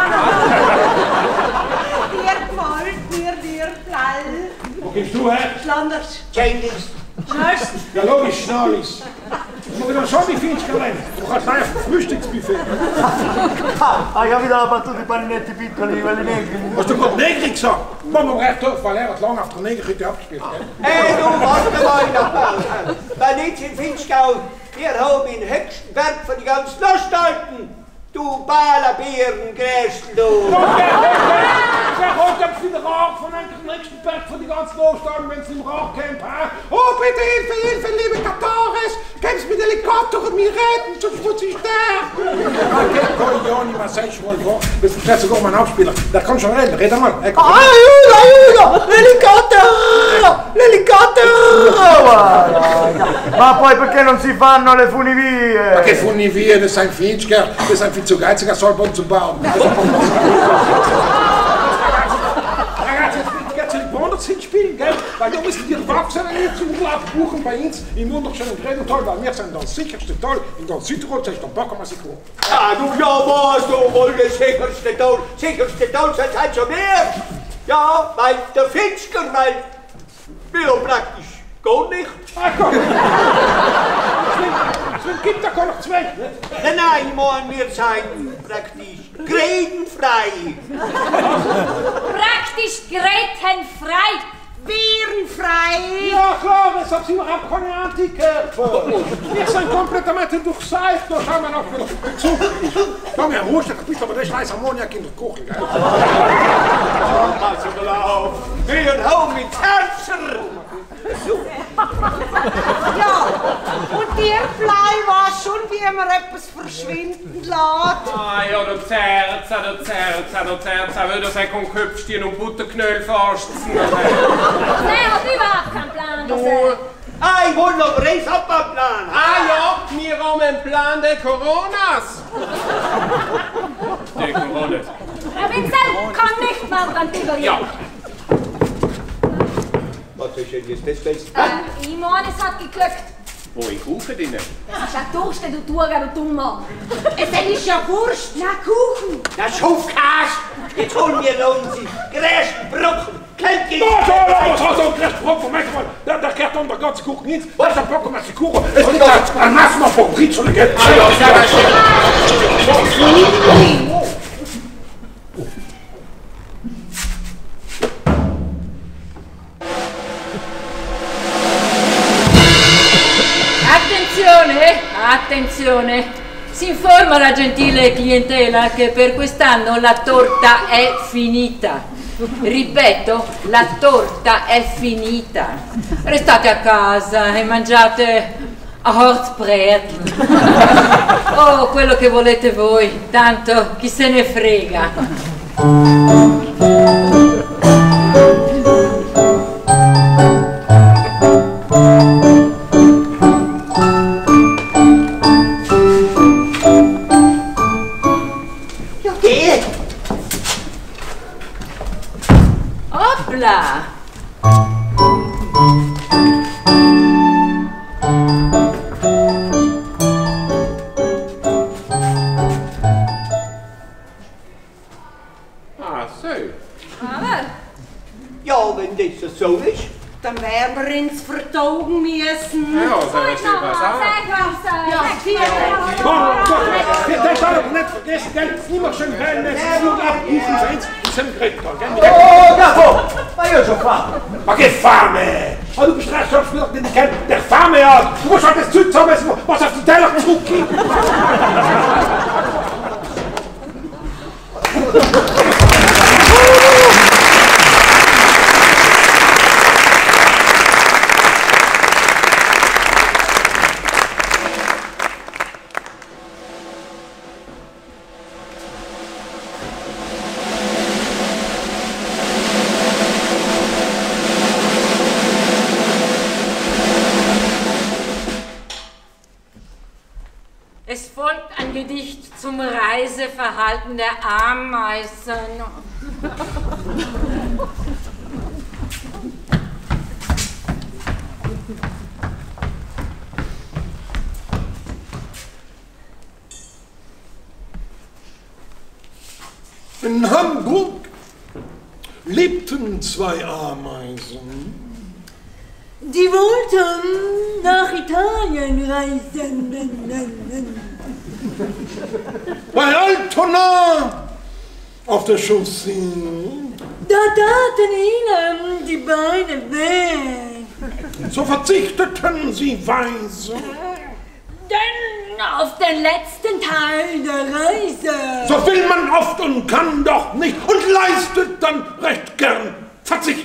gefällt mir, dir Plall. Wo gehst du her? Flanders. Chinese. Schnellst. Ja, logisch, Schnallis. Muss ich dann schon die Finchker rennen? Du kannst einfach ein Frühstücksbuffet. Hai capito la battuta di paninetti piccoli, quelli negri? Hast du gerade Negri gesagt? Mama recht auf, weil er hat lange auf der Negerhütte abgespielt. Hey, du, warte mal noch. Bei uns in Finchgau, wir haben den höchsten Berg von den ganzen Lustalten. Du Ballerbieren, Gräschel, du! Wer holt denn für den Rauch von einem nächsten Berg von den ganzen Lostalten, wenn es im Rauch kämpft? Oh, bitte Hilfe, Hilfe, liebe Katares! Geben Sie mir den Helikopter und mir retten, sonst muss ich sterben! Okay, komm, Joni, was sagst du wohl? Das ist jetzt sogar mein Aufspieler. Der kann schon reden, red einmal. Aiuto, aiuto! L'elicottero! L'elicottero! Ma poi perché non si fanno le funivie? Ma che funivie, das sind Finchker, das sind viel zu geiziger Sollboden zu bauen. Spielen, gell? Weil du müssen die Erwachsenen nicht zum Urlaub buchen bei uns im wunderschönen Gredeltal, weil wir sind das sicherste Tal in ganz Südtirol, das ist der Bockermassiko. Ah, du ja was, du wohl das sicherste Tal, sicherste Tal sind halt schon mehr. Ja, weil der Finchker, weil wir praktisch gar nicht. Ah, komm. Es gibt da gar noch zwei. Nein, nein, Mann, wir seien praktisch grätenfrei. Praktisch grätenfrei. Virenfrei. Ja klar, deshalb sind wir auch keine Antikörper. Wir sind kompletamente durchseicht, da schauen wir noch wieder zu. Komm her, ruhig, da bist aber der scheiß Ammoniak in der Kuchen, gell? Pass mal auf. Wir hauen ins Herzen. Ja, und dir Blei war schon, wie immer etwas verschwinden lässt. Ah ja, du Zerza, du Zerza, du Zerza, will das auch um Köpfchen und Butterknöll forsten. Der hat überhaupt keinen Plan. Du, ah, ich wollte noch Reis ab am Plan. Ah ja, wir haben einen Plan der Coronas. Der Corona. Herr Vincent kann nicht mehr konfigurieren. Ja. Was ist denn jetzt das Beste? Äh, ich meine, es hat geglückt. Wo ich Kuchen drin? Es ist ein Durst, du Turger, du Dummer. Es ist ja Wurst, na Kuchen. Na Schufkas, jetzt holen wir unsere Gräschen, Brocken, Klempchen. Da, da, da, da, Gräschen, Brocken, manchmal mal, da, da kehrt dann der ganze Kuchen hin. Was ist der Brocken, was die Kuchen? Es liegt ein Massima vom Ritschel, gell? Ah ja, sehr schön. Attenzione, attenzione, si informa la gentile clientela che per quest'anno la torta è finita. Ripeto, la torta è finita. Restate a casa e mangiate a Hortbretl. Oh, quello che volete voi, tanto chi se ne frega. Hoppla! Ah, so. Aber, Ja, wenn das so ist. dann werden wir uns vertaugen müssen. Ja, das ist ja was an. Sag was, äh, Ja, sag vier. Oh Gott, wir darf doch nicht vergessen, gell? Das ist nicht mehr schön rein, das ist nur abrufen, seins, das sind Rektor, gell? Oh, da, wo? War ja schon Fahne. Aber geh Fahne! Oh, du bist Rechtsschaftsspieler, den ich kenne, der Fahne hat! Du musst halt das Zeug zusammenmessen, was auf den Teller zurückgeht! Es folgt ein Gedicht zum Reiseverhalten der Ameisen. In Hamburg lebten zwei Ameisen. Die wollten nach Italien reisen. Bei Altona auf der Chaussee. Da taten ihnen die Beine weh. So verzichteten sie weise. Denn auf den letzten Teil der Reise. So will man oft und kann doch nicht und leistet dann recht gern Verzicht.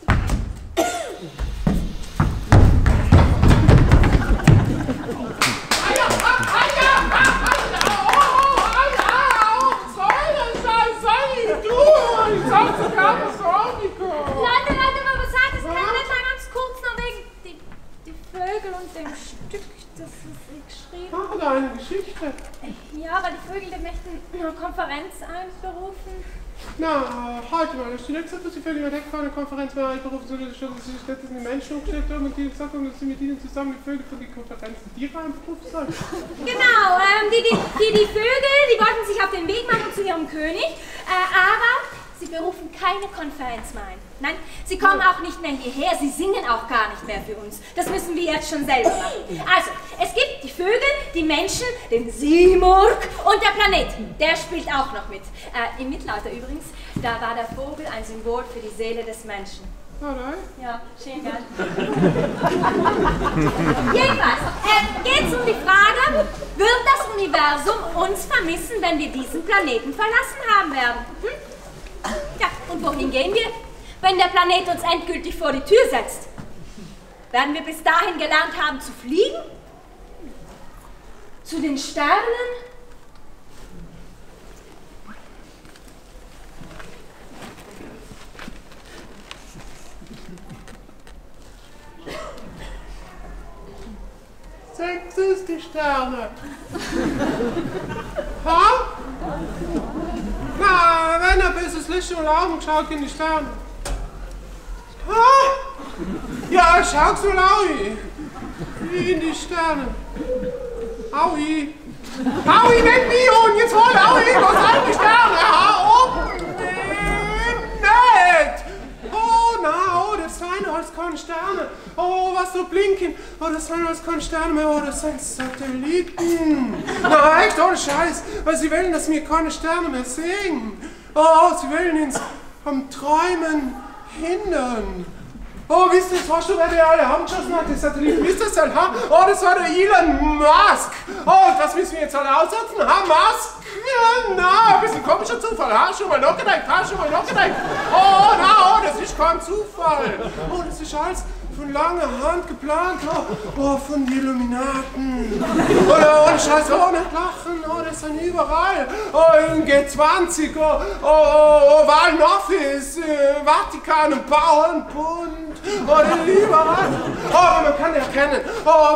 Leute, Leute, aber was sagt das? Kann ich nicht mal ganz kurz noch wegen die, die Vögel und dem Stück, das ich geschrieben habe? Ah, da eine Geschichte. Ja, weil die Vögel, die möchten eine Konferenz einberufen. Na, halt mal, da steht nicht gesagt, dass die Vögel über eine Konferenz mehr einberufen, sondern dass sie stattdessen die Menschen umgestellt haben und die gesagt haben, dass sie mit ihnen zusammen die Vögel für die Konferenz die Tiere einberufen sollen. Genau, ähm, die, die, die, die Vögel, die wollten sich auf den Weg machen zu ihrem König, äh, aber sie berufen keine Konferenz mehr ein. Nein, sie kommen auch nicht mehr hierher, sie singen auch gar nicht mehr für uns. Das müssen wir jetzt schon selber machen. Also, es gibt die Vögel, die Menschen, den Simurg und der Planet. Der spielt auch noch mit. Äh, Im Mittelalter übrigens, da war der Vogel ein Symbol für die Seele des Menschen. Ja, schön, gell? Jedenfalls, äh, geht es um die Frage, wird das Universum uns vermissen, wenn wir diesen Planeten verlassen haben werden? Hm? Ja, und wohin gehen wir, wenn der Planet uns endgültig vor die Tür setzt? Werden wir bis dahin gelernt haben zu fliegen? Zu den Sternen? Sechs ist die Sterne. Ha? Na, wenn er bis das Licht im Augen schaut in die Sterne. Ha? Ja, schau so Laui. Wie in die Sterne. Aui. Aui, weg wie und jetzt hol Aui, was an die Sterne. Ha, oben. Nicht. Oh, na, oh, das sind alles keine Sterne. Oh, was so blinken. Oh, das sind alles keine Sterne mehr. Oh, das sind Satelliten. Na, echt, ohne Scheiß. Weil sie wollen, dass wir keine Sterne mehr sehen. Oh, sie wollen uns am Träumen hindern. Oh, wisst ihr, das hast du, wer die alle haben geschossen hat, die Satelliten. Wisst ihr das halt, ha? Oh, das war der Elon Musk. Oh, das müssen wir jetzt alle aussetzen, ha? Musk? Ja, na, ein bisschen komischer Zufall, ha? Schon mal nachgedacht, ha? Schon mal nachgedacht. Oh, na, oh, das ist kein Zufall. Oh, das ist alles von langer Hand geplant, oh, oh von den Illuminaten. Oder ohne Scheiß, oh, nicht lachen, oh, das sind überall. Oh, im G zwanzig, oh, oh, oh, oh Wahlen Office, äh, Vatikan und Bauernbund, oh, überall. Oh, man kann erkennen, oh, wisst ihr,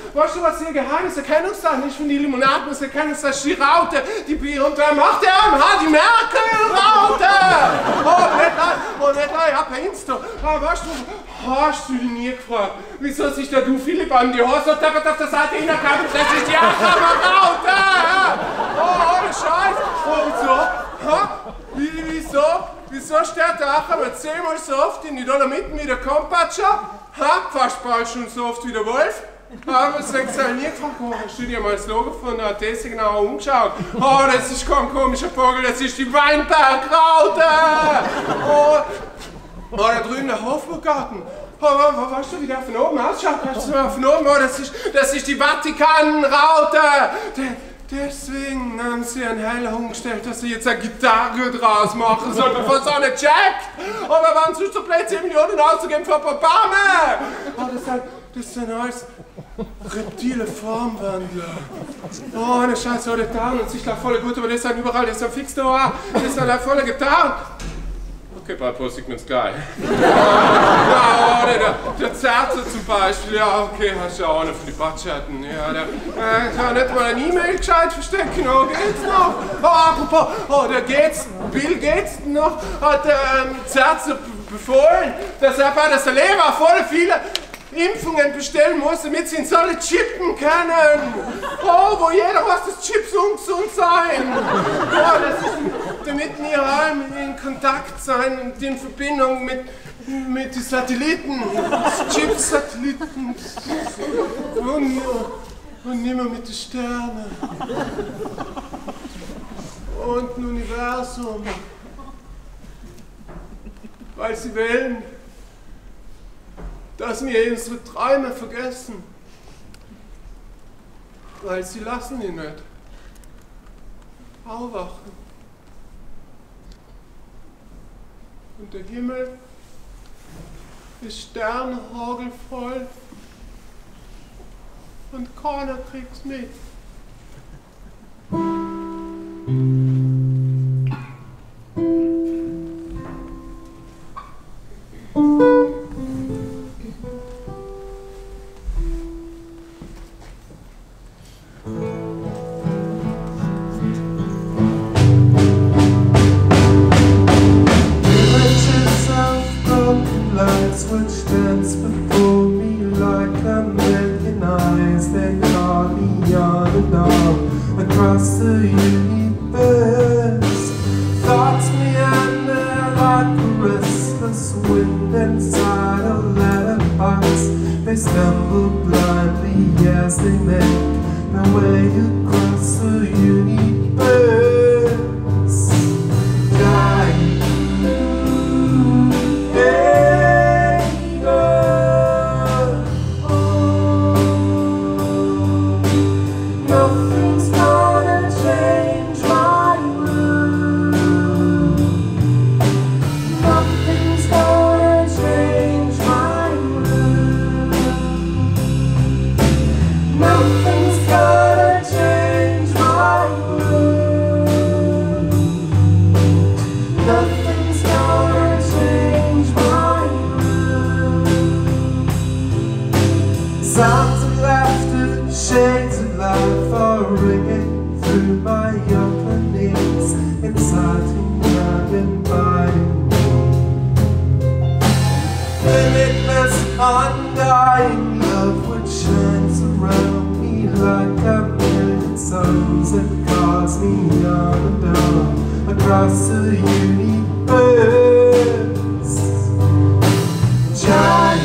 weißt du, was ihr geheimes Erkennungszeichen ist von die Limonaden? Das Erkennungszeichen ist die Raute, die Bier und wer macht der am Haar? Die Merkel-Raute! Oh, nicht leid, oh, nicht leid, ja, per Insta. Aber weißt du, hast du dich nie gefragt, wieso sich da du Philipp an die Hose und auf der Seite hinterkam? Das ist die Achammer-Raute! Oh, ohne Scheiß! Oh, wieso? Ha? Wie, wieso? Wieso steht der Achammer zehnmal so oft in die Dolomiten wie der Kompatscher? Ha? Fast bald schon so oft wie der Wolf? Aber es hat sich nie gefragt, oh, hast du dir mal das Logo von der A T genau umgeschaut? Oh, das ist kein komischer Vogel, das ist die Weinbergraute! Oh, oh, da drüben der Hofburggarten. Oh, weißt du, wie der von oben ausschaut? Kannst du mal von oben? Oh, das ist, das ist die Vatikanraute! Deswegen haben sie einen Heller umgestellt, dass sie jetzt eine Gitarre draus machen soll, bevor sie nicht checkt. Aber wann sonst so plötzlich zehn Millionen auszugeben für Papame? Oh, das sind, das sind alles reptile Formwandler. Oh, eine Scheiße, oh, der Tarn und sich da voll gut, aber das sind überall, das sind fix da, das sind da voll getarnt. Okay, bald poste ich mir's gleich. Ja, oder der, der Zerze zum Beispiel, ja, okay, hast du ja auch noch für die Batschatten. Ja, der äh, kann nicht mal eine E-Mail gescheit verstecken, oh, geht's noch? Oh, apropos, oh, der geht's, Bill Gates noch, hat der ähm, Zerze befohlen, dass er bei der Lehrer voll viele Impfungen bestellen muss, damit sie ihn alle chippen können. Oh, wo jeder weiß, dass Chips ungesund sein. Oh, das ist, damit wir alle in Kontakt sein und in Verbindung mit, mit den Satelliten. Chips-Satelliten. Und, und nicht mehr mit den Sternen. Und dem Universum. Weil sie wählen, dass wir unsere Träume vergessen, weil sie lassen ihn nicht aufwachen. Und der Himmel ist sternhagelvoll und keiner kriegt's mit. Which dance before me like a million eyes, they call me on and on across the universe. Thoughts meander like a restless wind inside a letterbox. They stumble blindly as they make their way across the universe. Die. Sounds of laughter, shades of life are ringing through my open ears, inciting and inviting me. Limitless, undying love which shines around me like a million suns that cause me on and on across the universe. Giant.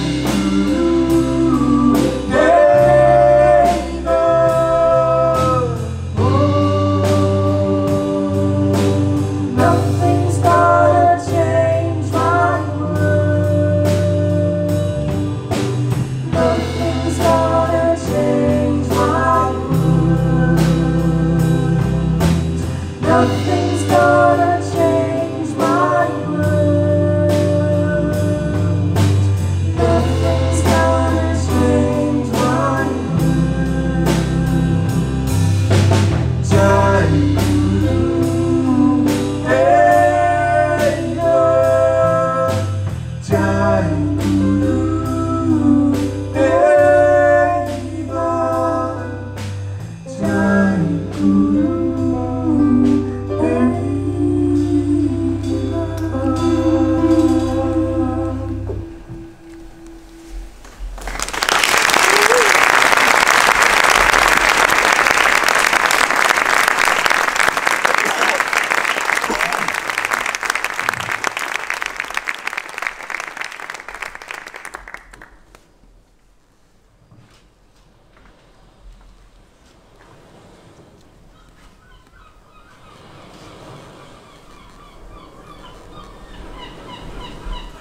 Nothing's gonna change my world.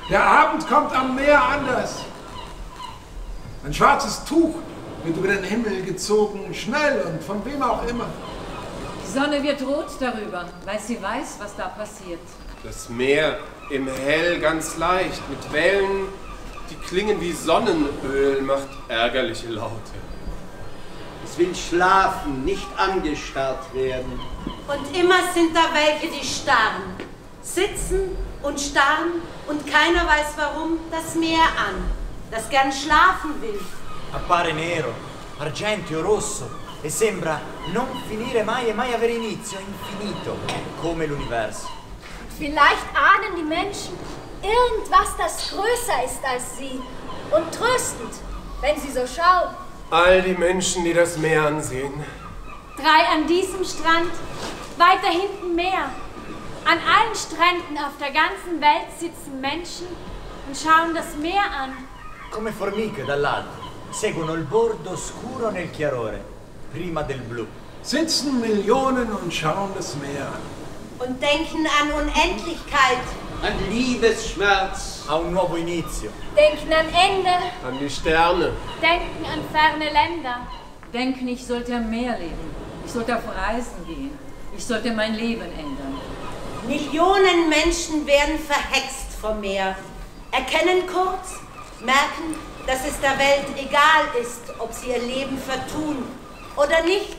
Der Abend kommt am Meer anders. Ein schwarzes Tuch wird über den Himmel gezogen, schnell und von wem auch immer. Die Sonne wird rot darüber, weil sie weiß, was da passiert. Das Meer im Hell ganz leicht, mit Wellen, die klingen wie Sonnenöl, macht ärgerliche Laute. Es will schlafen, nicht angestarrt werden. Und immer sind da welche, die starren. Sitzen und starren und keiner weiß warum das Meer an, das gern schlafen will. Appare nero, argenteo, rosso e sembra non finire mai e mai avere inizio, infinito, come l'universo. Vielleicht ahnen die Menschen irgendwas, das größer ist als sie und tröstend, wenn sie so schauen. All die Menschen, die das Meer ansehen. Drei an diesem Strand, weiter hinten mehr. An allen Stränden auf der ganzen Welt sitzen Menschen und schauen das Meer an. Come formiche dall'alto, seguono il bordo scuro nel chiarore, prima del blu. Sitzen Millionen und schauen das Meer an. Und denken an Unendlichkeit. An Liebesschmerz. A un nuovo inizio. Denken an Ende. An die Sterne. Denken an ferne Länder. Denken, ich sollte am Meer leben. Ich sollte auf Reisen gehen. Ich sollte mein Leben ändern. Millionen Menschen werden verhext vom Meer. Erkennen kurz, merken, dass es der Welt egal ist, ob sie ihr Leben vertun oder nicht.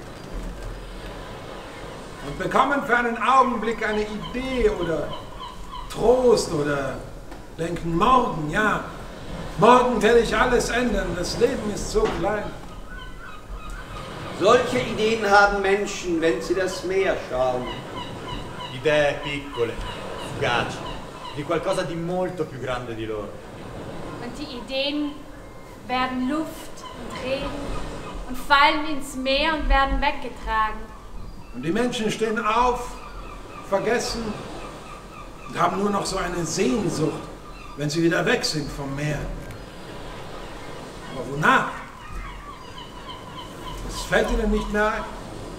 Und bekommen für einen Augenblick eine Idee oder Trost oder denken, morgen, ja, morgen werde ich alles ändern, das Leben ist so klein. Solche Ideen haben Menschen, wenn sie das Meer schauen. Idee piccole, fugaci, di qualcosa di molto più grande di loro. Und die Ideen werden Luft und Regen und fallen ins Meer und werden weggetragen. Und die Menschen stehen auf, vergessen und haben nur noch so eine Sehnsucht, wenn sie wieder weg sind vom Meer. Aber wonach? Das fällt ihnen nicht mehr ein.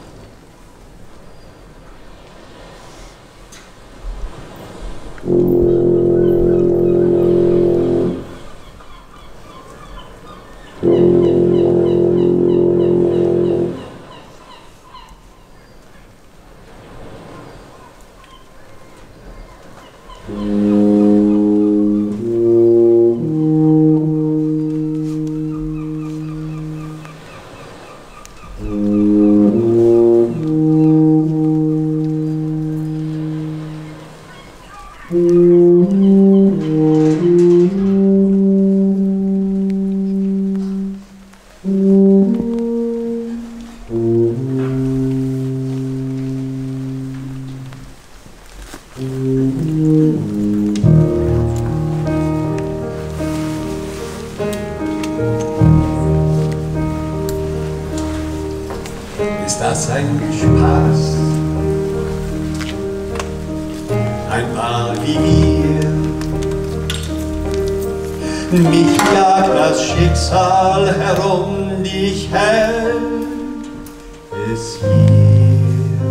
Ist das ein Spaß? Ein Paar wie wir. Mich jagt das Schicksal herum, dich hält es hier.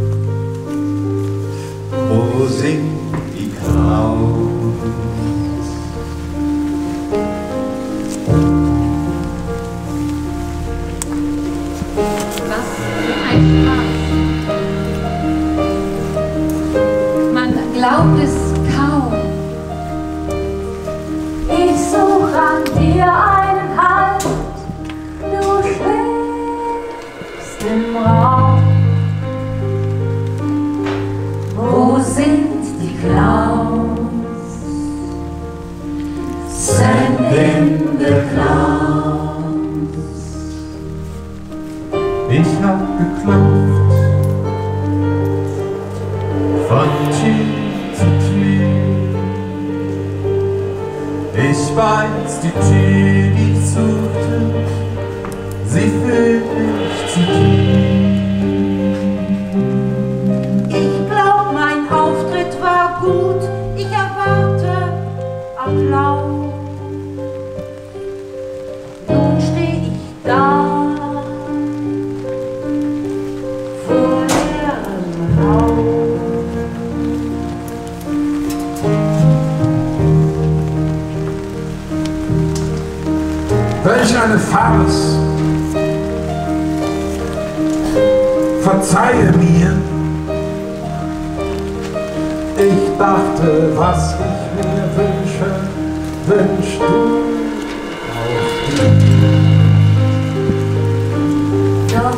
Wo sind die Clowns? Was für ein Spaß. Man glaubt es kaum. Ich such an dir einen Halt, du schwebst im Raum. Wo sind die Clowns? Send in the clowns. Ich hab geklopft von Tür zu Tür. Ich weiß, die Tür, die ich suchte, sie führt mich zu dir. Ich glaub, mein Auftritt war gut. Ich erwarte Applaus. Nun steh ich da vor leerem Raum. Welch eine Farce! Verzeihe mir, ich dachte, was ich mir wünsche, wünschst du auch dir. Doch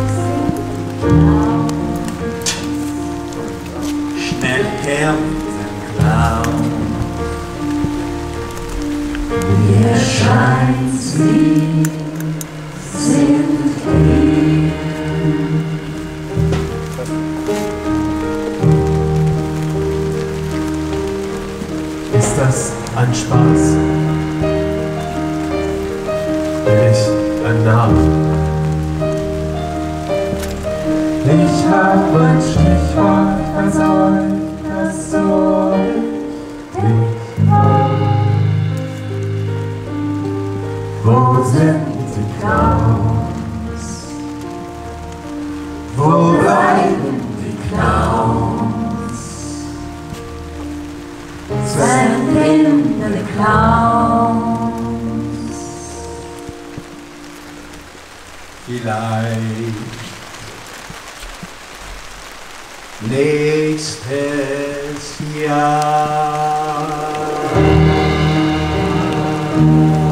Schnell her mit dem Clown. Wie erscheint sie, sind hier. Ist das ein Spaß? Bin ich ein Narr? Ich hab ein Stichwort, was euch das soll ich wollen. Wo sind die Clowns? Wo bleiben die Clowns? Send in the clowns. Vielleicht nächstes Jahr.